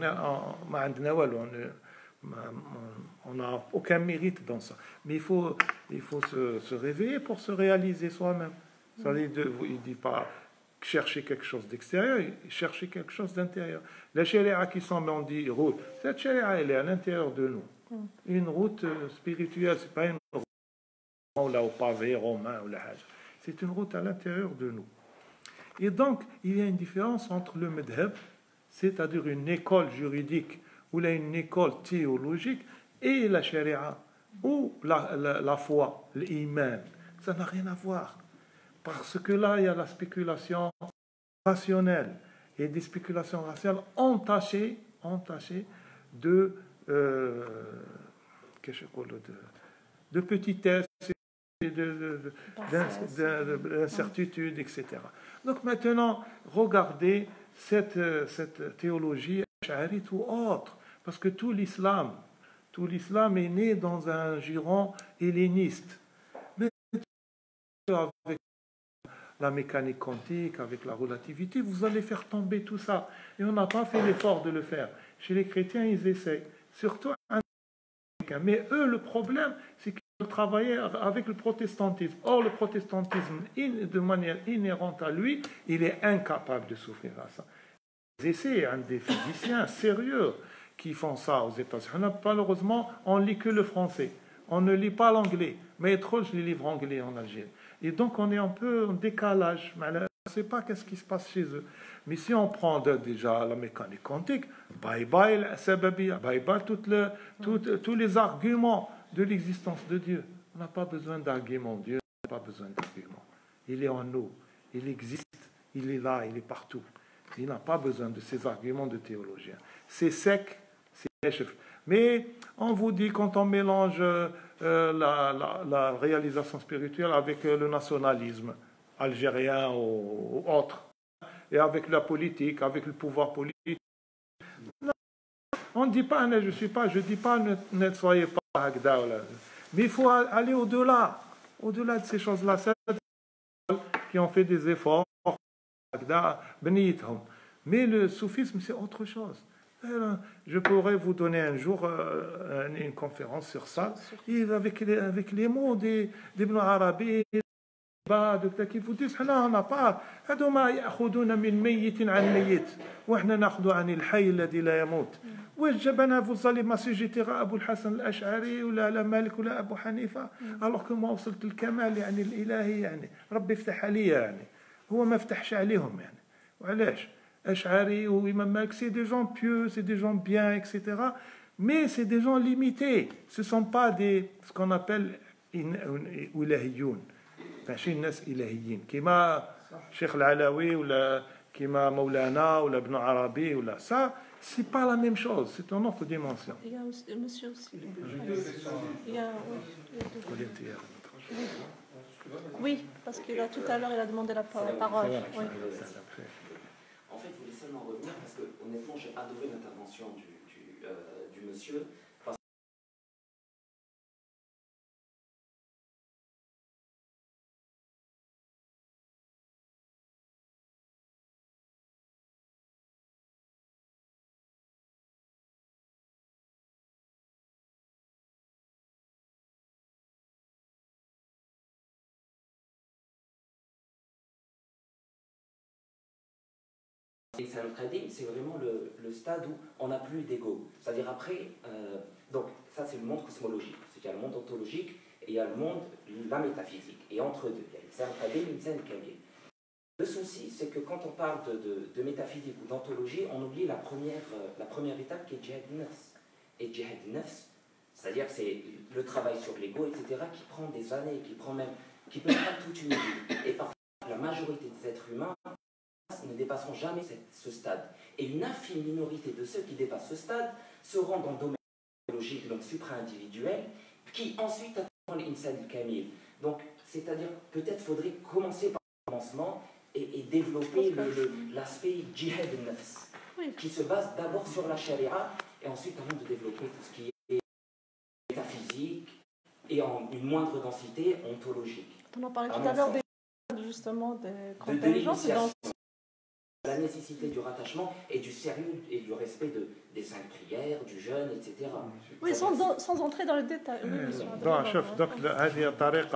n'a aucun mérite dans ça. Mais il faut, il faut se, se réveiller pour se réaliser soi-même. Ça veut dire, il ne dit pas chercher quelque chose d'extérieur, il chercher quelque chose d'intérieur. La charia qui semble, on dit route, cette charia, elle est à l'intérieur de nous. Une route spirituelle, ce n'est pas une route au pavé romain ou la hajj. C'est une route à l'intérieur de nous. Et donc, il y a une différence entre le madhab, c'est-à-dire une école juridique ou là une école théologique, et la charia, ou la, la, la foi, l'iman. Ça n'a rien à voir. Parce que là, il y a la spéculation rationnelle et des spéculations rationnelles entachées, entachées de, euh, de, de petitesse, d'incertitude, et cetera. Donc maintenant, regardez cette, cette théologie ash'arite ou autre, parce que tout l'islam, tout l'islam est né dans un giron helléniste. Mais avec la mécanique quantique, avec la relativité, vous allez faire tomber tout ça. Et on n'a pas fait l'effort de le faire. Chez les chrétiens, ils essayent. Surtout un mais eux, le problème, c'est qu'ils travaillaient avec le protestantisme. Or, le protestantisme, de manière inhérente à lui, il est incapable de s'ouvrir à ça. Ils essaient, un des physiciens sérieux qui font ça aux États-Unis. Malheureusement, on ne lit que le français. On ne lit pas l'anglais. Mais trop les livres anglais en Algérie. Et donc, on est un peu en décalage. On ne sait pas qu'est-ce qui se passe chez eux. Mais si on prend de, déjà la mécanique quantique, bye bye la sababiyya, bye bye toutes le, tout, tous les arguments de l'existence de Dieu. On n'a pas besoin d'arguments. Dieu n'a pas besoin d'arguments. Il est en nous. Il existe. Il est là. Il est partout. Il n'a pas besoin de ces arguments de théologiens. C'est sec. C'est chef. Mais on vous dit, quand on mélange euh, la, la, la réalisation spirituelle avec le nationalisme algérien ou, ou autre, et avec la politique, avec le pouvoir politique. Non, on ne dit pas, je ne suis pas, je dis pas, ne, ne soyez pas Agda. Mais il faut aller au-delà, au-delà de ces choses-là. C'est qui ont fait des efforts, Agda, mais le soufisme, c'est autre chose. Je pourrais vous donner un jour euh, une, une conférence sur ça, et avec, les, avec les mots des d'Ibn Arabi, qui vous disent on n'a pas هذوما يأخذون من ميت عن ميت وإحنا نأخذ عن الحي الذي لا يموت. واش جابنا vous allez m'assujettir à أبو الحسن الأشعري ولا على مالك ولا أبو حنيفة alors que moi وصلت الكمال يعني الإلهي يعني ربي فتح عليا يعني هو ما فتحش عليهم يعني. وعلاش أشعري وإمام مالك c'est des gens pieux, c'est des gens bien, et cetera. Mais c'est des gens limités. Ce ne sont pas des ce qu'on appelle إلهيون. ماشي الناس إلهيين كيما الشيخ العلوي ولا كيما مولانا ولا ابن عربي ولا ça c'est pas la même chose, c'est une autre dimension. Il y a aussi, monsieur aussi. Il y a, oui, oui, parce que là, tout à l'heure, il a demandé la parole. Oui. En fait, je voulais seulement revenir parce que honnêtement, j'ai adoré l'intervention du, du, euh, du monsieur. C'est vraiment le, le stade où on n'a plus d'ego. C'est-à-dire après, euh, donc ça c'est le monde cosmologique, c'est-à-dire le monde ontologique et il y a le monde, la métaphysique. Et entre deux, il y a l'Insan Qadim et l'Insan Kamil. Le souci, c'est que quand on parle de, de, de métaphysique ou d'ontologie, on oublie la première, euh, la première étape qui est Jihad Nafs. Et Jihad Nafs, c'est-à-dire c'est le travail sur l'ego, et cetera, qui prend des années, qui prend même, qui peut prendre toute une vie. Et parfois, la majorité des êtres humains ne dépasseront jamais cette, ce stade. Et une infime minorité de ceux qui dépassent ce stade se rendent dans le domaine logique, donc supra-individuel, qui ensuite attendent l'Insan Kamil. Donc, c'est-à-dire, peut-être faudrait commencer par le commencement et, et développer l'aspect Jihad al-Nafs, oui, qui se base d'abord sur la charia et ensuite avant de développer tout ce qui est métaphysique et en une moindre densité ontologique. On en parlait tout à l'heure des, justement des contingences. La nécessité du rattachement et du sérieux et du respect de, des cinq prières, du jeûne, et cetera. Oui, sans, dans, sans entrer dans le détail. Oui, donc, شوف donc هذه الطريقة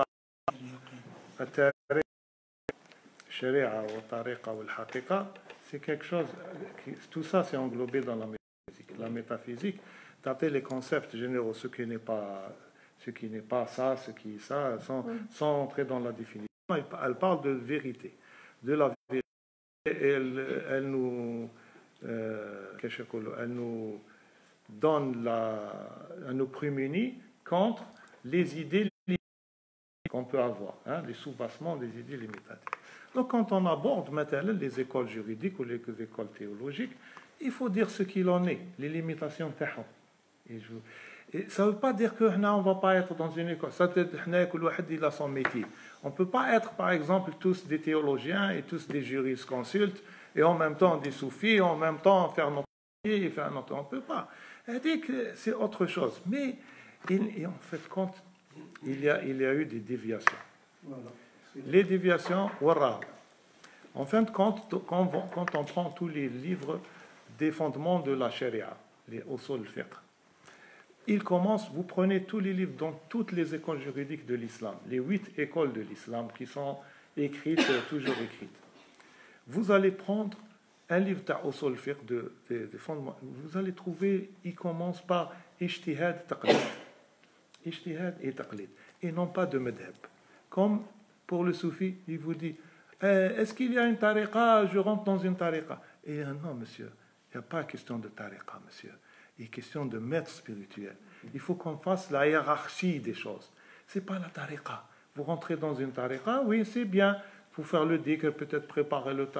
التاريخ الشريعة والطريقة والحقيقة c'est quelque chose qui, tout ça c'est englobé dans la métaphysique. La métaphysique traiter les concepts généraux, ce qui n'est pas ce qui n'est pas ça, ce qui est ça, sans, oui, sans entrer dans la définition. Elle, elle parle de vérité, de la vérité. Elle, elle, nous, euh, elle nous donne la, elle nous prémunit contre les idées qu'on peut avoir, hein, les soubassements des idées limitatives. Donc quand on aborde maintenant les écoles juridiques ou les écoles théologiques, il faut dire ce qu'il en est, les limitations تاعهم. Et, je, et ça ne veut pas dire que on ne va pas être dans une école. Ça, il a son métier. On ne peut pas être, par exemple, tous des théologiens et tous des jurisconsultes et en même temps des soufis, et en même temps faire notre métier et faire notre... On ne peut pas. Elle dit que c'est autre chose. Mais, il, et en fait, compte, il y a, il y a eu des déviations. Voilà. Les déviations, voilà. En fin de compte, quand, quand on prend tous les livres des fondements de la charia, les usul fiqh, il commence, vous prenez tous les livres dans toutes les écoles juridiques de l'islam, les huit écoles de l'islam qui sont écrites, toujours écrites. Vous allez prendre un livre d'usul fiqh de, de, de fondements, vous allez trouver, il commence par ijtihad taqlid. Ijtihad et taqlid, et non pas de madhab. Comme pour le soufi, il vous dit, euh, est-ce qu'il y a une tariqa, je rentre dans une tariqa. Et il dit, non monsieur, il n'y a pas question de tariqa monsieur. Il est question de maître spirituel. Il faut qu'on fasse la hiérarchie des choses. Ce n'est pas la tariqa. Vous rentrez dans une tariqa, oui, c'est bien. Il faut faire le dhikr, peut-être préparer le,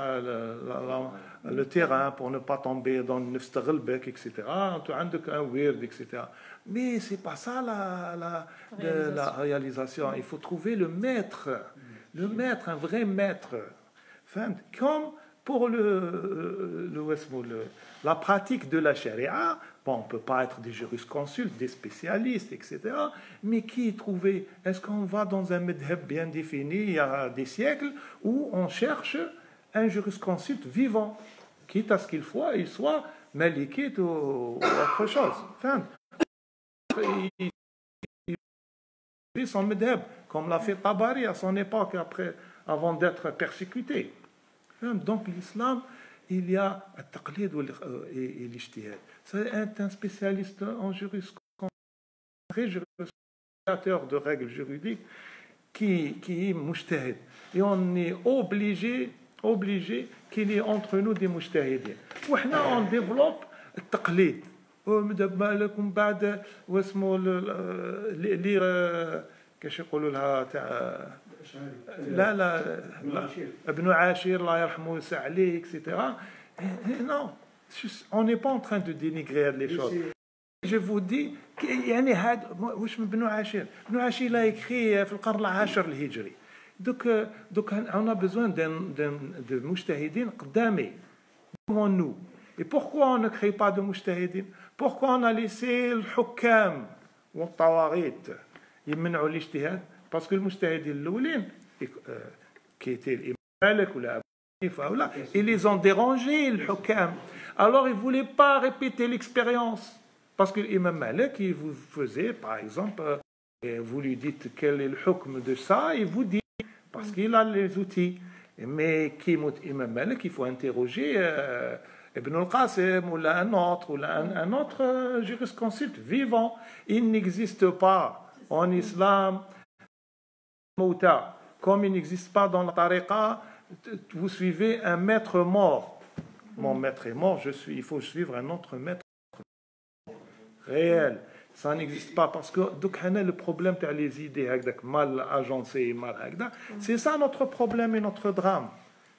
le, le terrain pour ne pas tomber dans le nefstaghlbek, et cetera. Tu as un wird, et cetera. Mais ce n'est pas ça la, la, de, la réalisation. Il faut trouver le maître. Le maître, un vrai maître. Enfin, comme pour le, le, le, la pratique de la charia, bon, on ne peut pas être des jurisconsultes, des spécialistes, et cetera. Mais qui trouver? Est-ce qu'on va dans un madhab bien défini il y a des siècles où on cherche un jurisconsulte vivant, quitte à ce qu'il soit, il soit malikite ou, ou autre chose. Enfin, il, il, il son madhab, comme l'a fait Tabari à son époque, après, avant d'être persécuté. Enfin, donc l'islam, il y a le taqlid et l'ijtihad. C'est un spécialiste en jurisprudence, très juridicateur de règles juridiques, qui, qui est mujtahid. Et on est obligé, obligé qu'il y ait entre nous des mujtahidين. وحنا on développe التقليد. ودابا لكم بعد واسمو اللي كيش يقولوا لها تاع لا لا ابن عاشير الله يرحمه ويسع عليه اكسيتيرا. Non, on n'est pas en train de dénigrer les choses. Je vous dis يعني هذا واش من ابن عاشير. ابن عاشير لا يكري في القرن العاشر الهجري. Donc, donc on a besoin d'un, d'un, de mujtahidin qdami devant nous. Et pourquoi on ne crée pas de mujtahidin? Pourquoi on a laissé le hukam ou le tawarit يمنعوا الاجتهاد? Parce que le mujtahidin الاولين qui était l'imam Malik ou l'Abu Hanifa ou là, ils les ont dérangés le hukam. Alors ils ne voulaient pas répéter l'expérience. Parce que l'imam Malik, il vous faisait, par exemple, vous lui dites quel est le hukm de ça, il vous dit parce qu'il a les outils. Mais qui est Imam Malik, il faut interroger euh, Ibn al-Qasim ou un autre, ou un, un autre euh, jurisconsulte vivant. Il n'existe pas en islam, comme il n'existe pas dans la tariqa, vous suivez un maître mort. Mon maître est mort, je suis, il faut suivre un autre maître réel. Ça n'existe pas parce que donc le problème de les idées mal agencées, mal c'est ça notre problème et notre drame.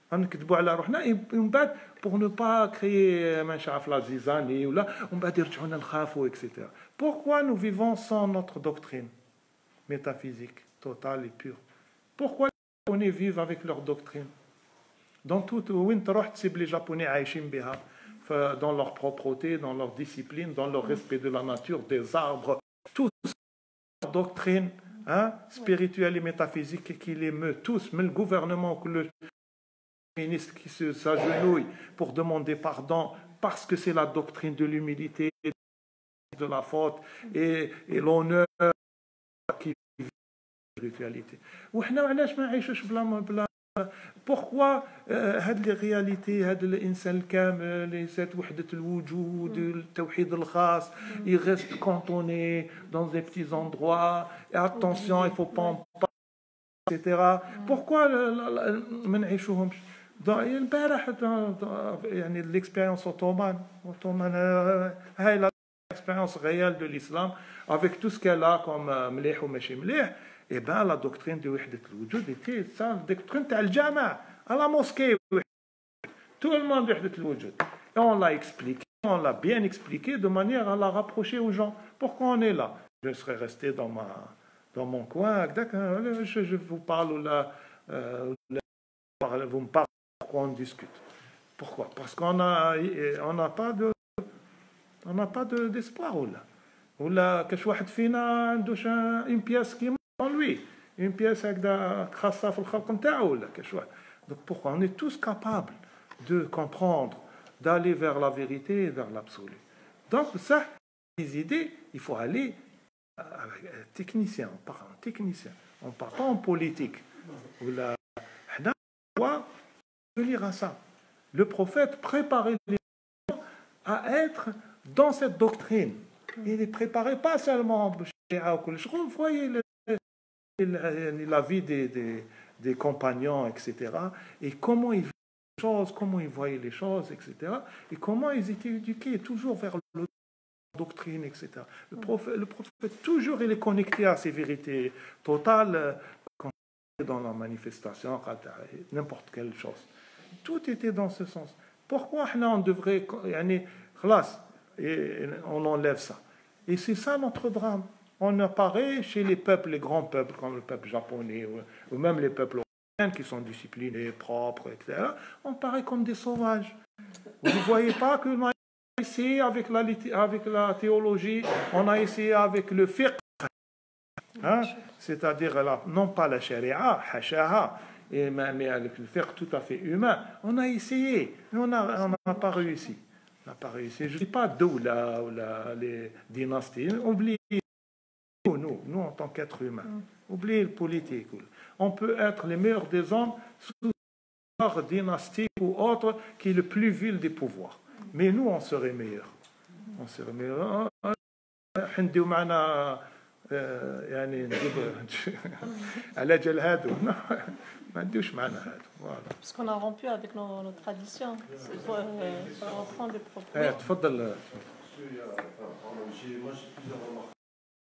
Pour ne pas créer la zizanie ou là, on va dire et cetera. Pourquoi nous vivons sans notre doctrine métaphysique totale et pure? Pourquoi les Japonais vivent avec leur doctrine? Dans tout, les Japonais dans leur propreté, dans leur discipline, dans leur respect de la nature, des arbres, toute leur doctrine hein, spirituelle et métaphysique qui les meut tous, même le gouvernement, que le ministre qui s'agenouille pour demander pardon parce que c'est la doctrine de l'humilité, de la faute et, et l'honneur qui vit la spiritualité. Pourquoi هاد les réalités, هاد الإنسان الكامل, cette وحدة الوجود, التوحيد الخاص, il reste cantonné dans des petits endroits, et attention, il ne faut pas en parler, et cetera. Pourquoi ما نعيشوهمش؟ البارح يعني l'expérience ottomane, ottomane, هاي l'expérience réelle de l'islam, avec tout ce qu'elle a comme مليح وماشي مليح. Eh bien, la doctrine de Wahdat al-Wujud était ça, la doctrine de al-Jama', à la mosquée. Tout le monde Wahdat al-Wujud. Et on l'a expliqué, on l'a bien expliqué de manière à la rapprocher aux gens. Pourquoi on est là? Je serais resté dans, ma, dans mon coin, je, je vous parle, là, euh, vous me parlez, pourquoi on discute? Pourquoi? Parce qu'on n'a on n'a pas de, on n'a pas de, d'espoir. Ou là, كاش واحد فينا عنده une pièce qui en lui, une pièce avec des khassa في الخلق نتاعو ولا كاش واحد. Donc pourquoi on est tous capables de comprendre, d'aller vers la vérité et vers l'absolu. Donc ça, les idées, il faut aller avec un technicien, on parle en technicien, on ne parle pas en politique. Ou là, on doit lire à ça. Le prophète préparait les gens à être dans cette doctrine. Il les préparait pas seulement vous voyez le la vie des, des, des compagnons, et cetera. Et comment ils voyaient les choses, comment ils voyaient les choses, et cetera. Et comment ils étaient éduqués, toujours vers la doctrine, et cetera. Le prophète, le prophète toujours, il est connecté à ces vérités totales, quand il est dans la manifestation, n'importe quelle chose. Tout était dans ce sens. Pourquoi on devrait, et on enlève ça? Et c'est ça notre drame. On apparaît chez les peuples, les grands peuples, comme le peuple japonais, ou, ou même les peuples européens qui sont disciplinés, propres, et cetera. On paraît comme des sauvages. Vous ne voyez pas que l'on a essayé avec la, avec la théologie, on a essayé avec le fiqh, hein? C'est-à-dire la, non pas la sharia, hashaha, mais avec le fiqh tout à fait humain. On a essayé, mais on n'a on pas réussi. n'a pas réussi. Je ne dis pas Doula ou la, les dynasties. Oubliez, nous, nous, nous en tant qu'êtres humains. Oubliez le politique. On peut être les meilleurs des hommes sous pouvoir dynastique ou autre qui est le plus vil des pouvoirs. Mais nous, on serait meilleurs. On serait meilleurs. عندي ومعنا يعني نجيب على جال هادو ما عندوش معنا هادو voilà. Parce qu'on a rompu avec nos, nos traditions. C'est pour, euh, pour reprendre les propos. ايه تفضل. Monsieur, il y a- enfin, pardon, j'ai- moi j'ai plusieurs remarques.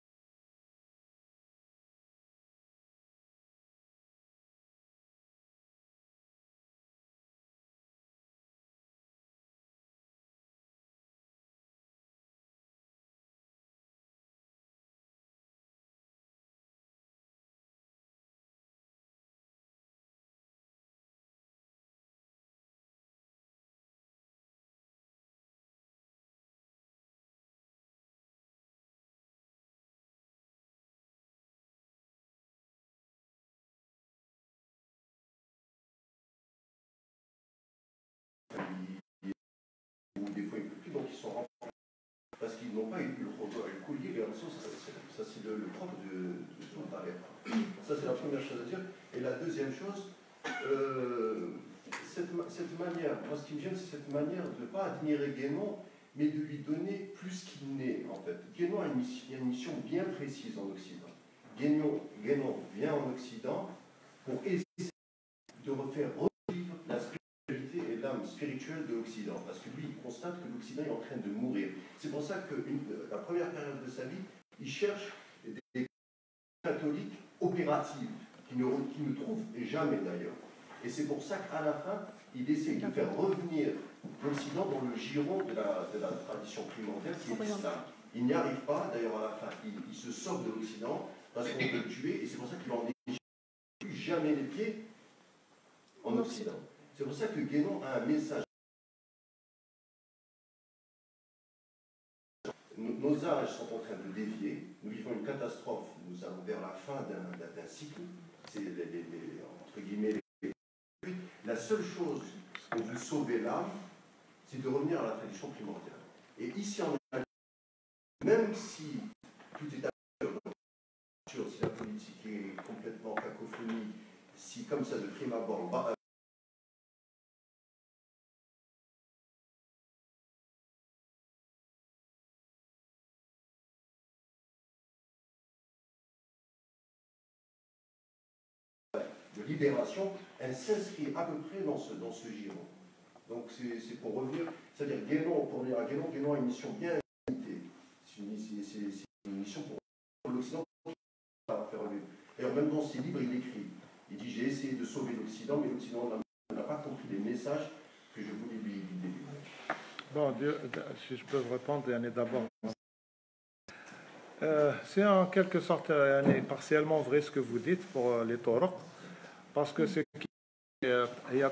Ou des fois plus, donc ils sont remplis parce qu'ils n'ont pas eu le, le collier, les relations, ça, ça, ça c'est le, le propre de, de tout le barrière. Ça c'est la première chose à dire. Et la deuxième chose, euh, cette, cette manière, moi ce qui me gêne, c'est cette manière de ne pas admirer Guénon, mais de lui donner plus qu'il n'est en fait. Guénon a une, a une mission bien précise en Occident. Guénon, Guénon vient en Occident pour essayer de refaire revivre la spiritualité et l'âme spirituelle de l'Occident, parce que lui, il constate que l'Occident est en train de mourir. C'est pour ça que une, la première période de sa vie, il cherche des, des catholiques opératives, qui ne, qui ne trouvent jamais d'ailleurs. Et c'est pour ça qu'à la fin, il essaie de faire revenir l'Occident dans le giron de la, de la tradition primordiale qui est l'islam. Il n'y arrive pas, d'ailleurs à la fin, il, il se sort de l'Occident parce qu'on veut le tuer, et c'est pour ça qu'il n'en met plus jamais les pieds en Occident. C'est pour ça que Guénon a un message. Nos âges sont en train de dévier, nous vivons une catastrophe, nous allons vers la fin d'un cycle, c'est les, les, les, entre guillemets les... La seule chose pour vous sauver l'âme, c'est de revenir à la tradition primordiale. Et ici en Allemagne, même si tout est à l'heure, si la politique est complètement cacophonie, si comme ça de prime abord, de libération, elle s'inscrit à peu près dans ce, dans ce giron. Donc c'est pour revenir, c'est-à-dire Guénon, pour revenir à Guénon, Guénon a une mission bien limitée. C'est une, une mission pour l'Occident à faire revivre. D'ailleurs, même dans ses livres, il écrit. Il dit, j'ai essayé de sauver l'Occident, mais l'Occident n'a pas compris les messages que je voulais lui délivrer. Bon, si je peux répondre, d'abord. Euh, c'est en quelque sorte euh, partiellement vrai ce que vous dites pour euh, les tauruq, parce que ce qui, euh,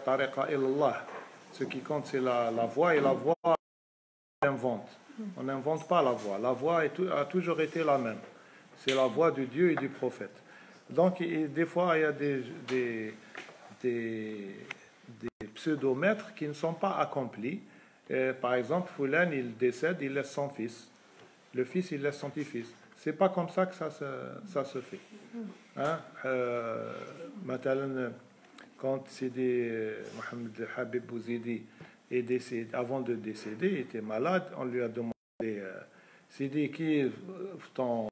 ce qui compte, c'est la, la voix, et la voix, on invente. On n'invente pas la voix. La voix est tout, a toujours été la même. C'est la voix du Dieu et du prophète. Donc, et, des fois, il y a des, des, des, des pseudomètres qui ne sont pas accomplis. Et, par exemple, Foulan, il décède, il laisse son fils. Le fils, il laisse son petit-fils. C'est pas comme ça que ça se, ça se fait. Hein? Euh, quand Sidi Mohamed Habib Bouzidi est décédé, avant de décéder, il était malade, on lui a demandé euh, Sidi, qui est ton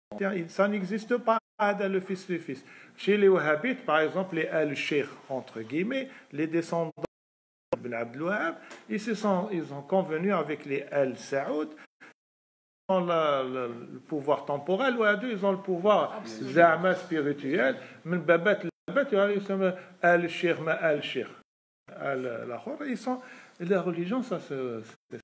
Ça n'existe pas dans le fils du fils. Chez les Wahhabites, par exemple, les al-Sheikh, entre guillemets, les descendants d'Ibn Abd al-Wahhab, ils, se sont, ils ont convenu avec les al-Saoud. Ils ont le, le, le pouvoir temporel, ou à deux, ils ont le pouvoir zama spirituel. Men babat al-babat, ils sont al-Sheikh, ma al-Sheikh. Ils sont, la religion, ça se...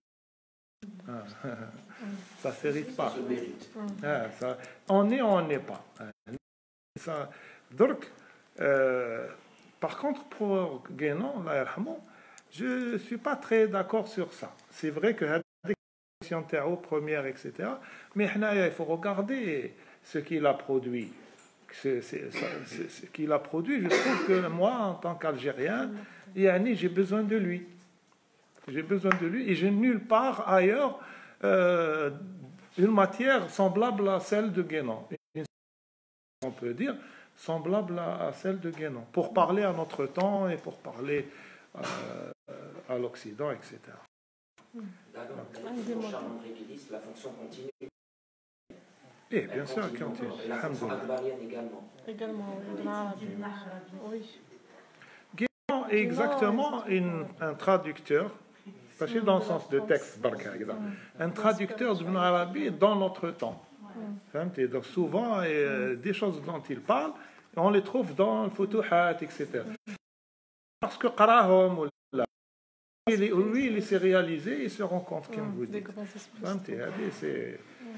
ça ne s'hérite pas. Ah, ça, on est ou on n'est pas. Ça, donc, euh, par contre, pour Guénon, je ne suis pas très d'accord sur ça. C'est vrai que des questions première, et cetera. Mais il faut regarder ce qu'il a produit. C'est, c'est, ça, c'est, ce qu'il a produit, je trouve que moi, en tant qu'Algérien, j'ai besoin de lui. J'ai besoin de lui et j'ai nulle part ailleurs euh, une matière semblable à celle de Guénon. On peut dire semblable à, à celle de Guénon. Pour parler à notre temps et pour parler euh, à l'Occident, et cetera. D'accord. Pour Charles-André Guédis, la fonction continue. Et bien sûr, continue. La fonction akbarienne également. Également, oui. Guénon est exactement une, un traducteur. Parce que dans le sens de texte, un traducteur d'Ibn Arabi dans notre temps. Donc souvent, et, des choses dont il parle, on les trouve dans le Futuhat, et cetera. Parce que Qarahom, lui, il s'est réalisé, il se rend compte, comme vous dites. C'est...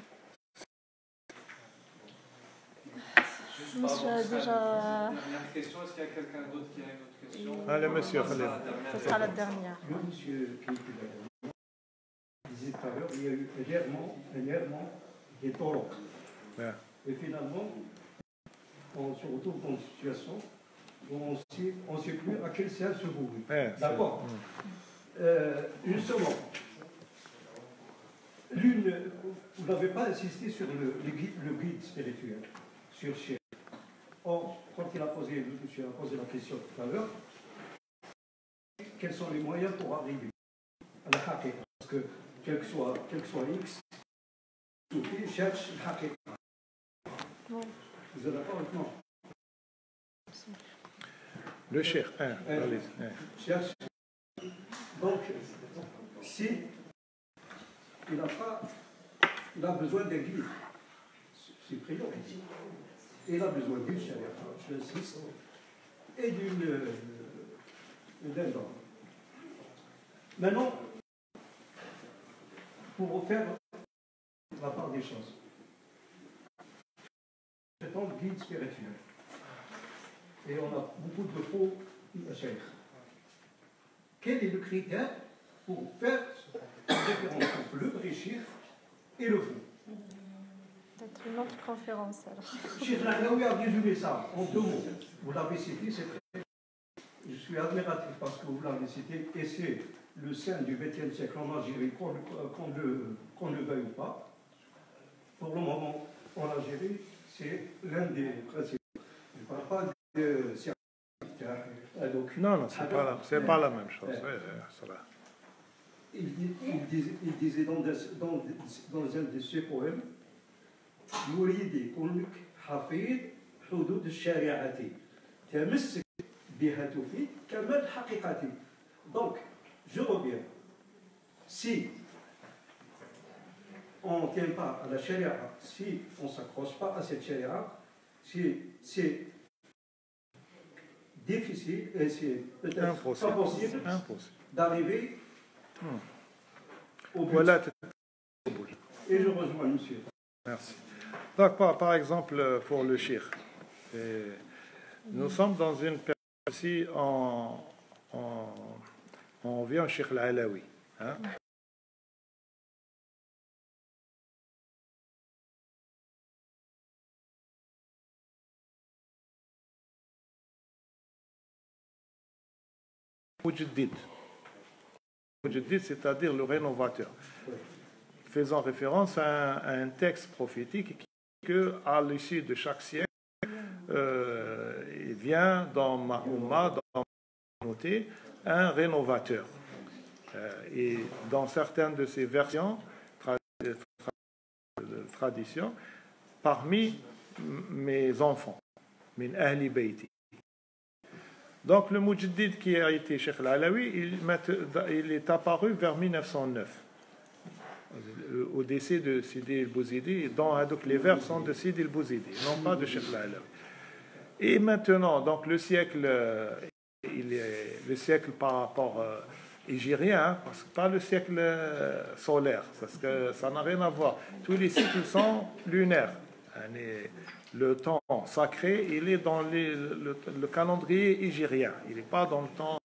Monsieur a déjà... Dernière question, est-ce qu'il y a quelqu'un d'autre qui a une autre question? Allez, monsieur, allez. Ce sera la dernière. Le monsieur qui était là, disait tout à l'heure, il y a eu un errement, un errement des torrents. Ouais. Et finalement, on se retrouve dans une situation où on ne sait plus à quel sens se vouer. Ouais, d'accord. Euh, une seconde. L'une, vous n'avez pas insisté sur le, le, guide, le guide spirituel, sur Cheikh. Or, quand il a posé, le monsieur a posé la question tout à l'heure, quels sont les moyens pour arriver à la haqiqa? Parce que, quel que soit, quel que soit X, Soufi cherche la haqiqa. Vous êtes d'accord avec moi? Le Cheikh, hein, euh, allez, hein. Cherche. Donc, si il a pas, il a besoin d'un guide, c'est priant. Il a besoin d'une charia, j'insiste, et d'une euh, d'un don. Maintenant, pour refaire la part des choses, c'est un guide spirituel. Et on a beaucoup de faux cheikh. Quel est le critère pour faire la différence entre le vrai cheikh et le faux? Peut-être une autre conférence alors. Cheikh Lahnaoui a résumé ça en deux mots. Vous l'avez cité, c'est très... Je suis admiratif parce que vous l'avez cité, et c'est le sein du vingtième siècle en Algérie, qu'on qu'on le, qu'on le veuille ou pas. Pour le moment, en Algérie, c'est l'un des principaux. Je ne parle pas de euh, donc, non, non, c'est pas, la, c'est pas la même chose. Euh, ouais, ouais, il, il, disait, il disait dans, des, dans, dans un de ses poèmes, يريد كونك حفيظ حدود الشريعة تمسك بها تفيد كمال حقيقتي. Donc, je reviens. Si on ne tient pas à la charia, si on ne s'accroche pas à cette charia, si c'est difficile et c'est peut-être impossible. pas possible Impossible. d'arriver hmm. au but. Voilà. Et je rejoins monsieur. Merci. Donc, par, par exemple, pour le cheikh, nous sommes dans une période ici, on, on, on vient au cheikh al-Alawi. Hein? Mujaddid. Mujaddid, c'est-à-dire le rénovateur. Faisant référence à un, à un texte prophétique qui dit qu'à l'issue de chaque siècle, euh, il vient dans ma Ummah, dans ma communauté, un rénovateur. Euh, et dans certaines de ces versions, tra tra traditions, parmi mes enfants, min ahli bayti. Donc le Mujaddid qui a été Cheikh Al-Alawi, il, il est apparu vers mille neuf cent neuf, au décès de Sidi El-Bouzidi. Donc les vers sont de Sidi El-Bouzidi, non pas de Cheikh Al-Alawi. Et maintenant, donc le siècle, il est le siècle par rapport euh, hégirien, hein, parce que pas le siècle euh, solaire, parce que ça n'a rien à voir. Tous les cycles sont lunaires. Le temps sacré, il est dans les, le, le calendrier hégirien. Il n'est pas dans le temps.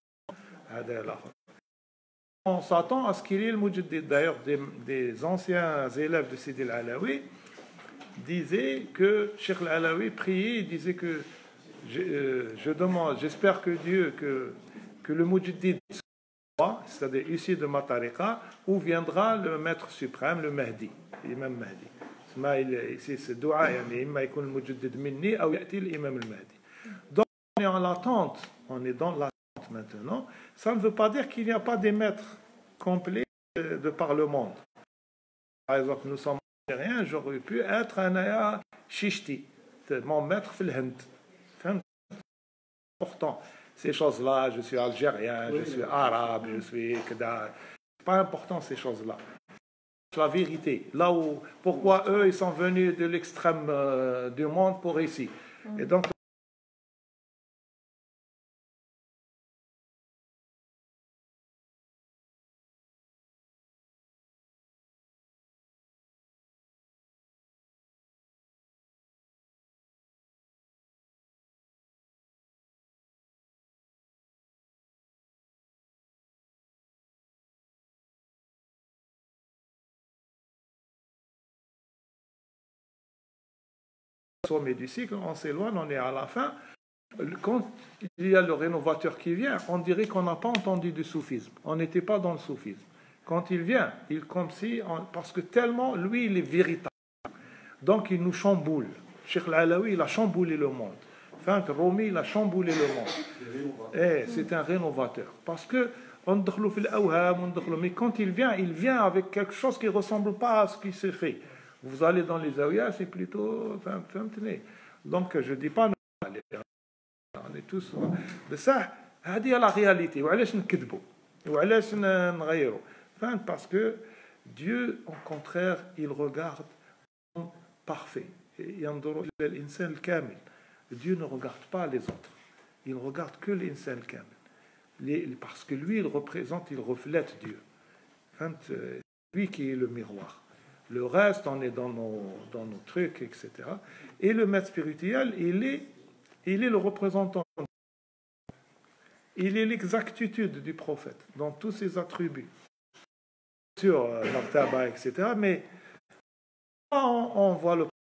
On s'attend à ce qu'il y ait le Mujaddid. D'ailleurs, des, des anciens élèves de Sidi Al-Alawi disaient que Cheikh Al-Alawi priait, il disait que je, euh, je demande, j'espère que Dieu, que, que le Mujaddid soit, c'est-à-dire ici de ma tariqa, où viendra le maître suprême, le Mahdi, l'imam Mahdi. C'est ce dua, donc on est en l'attente, on est dans l'attente maintenant. Ça ne veut pas dire qu'il n'y a pas des maîtres complets de, de par le monde. Par exemple, nous sommes algériens, j'aurais pu être un aya Chishti, mon maître fil Hind. C'est important. Ces choses-là, je suis algérien, je suis arabe, je suis kada. C'est pas important ces choses-là. La vérité, là où, pourquoi eux, ils sont venus de l'extrême euh, du monde pour ici. Et donc, sommet du cycle, on s'éloigne, on est à la fin. Quand il y a le rénovateur qui vient, on dirait qu'on n'a pas entendu du soufisme. On n'était pas dans le soufisme. Quand il vient, il comme si, on, parce que tellement, lui, il est véritable. Donc, il nous chamboule. Cheikh Al-Alawi, il a chamboulé le monde. Enfin, Rumi, il a chamboulé le monde. Et c'est un rénovateur. Parce que, on mais quand il vient, il vient avec quelque chose qui ne ressemble pas à ce qui se fait. Vous allez dans les awiyas, c'est plutôt... Enfin, donc, je ne dis pas... On est tous... De ça, c'est la réalité. Parce que Dieu, au contraire, il regarde parfait. Dieu ne regarde pas les autres. Il ne regarde que l'insan kamil. Parce que lui, il représente, il reflète Dieu. C'est lui qui est le miroir. Le reste, on est dans nos, dans nos trucs, et cetera. Et le maître spirituel, il est, il est le représentant. Il est l'exactitude du prophète dans tous ses attributs. Sur euh, l'Artaba, et cetera. Mais on, on voit le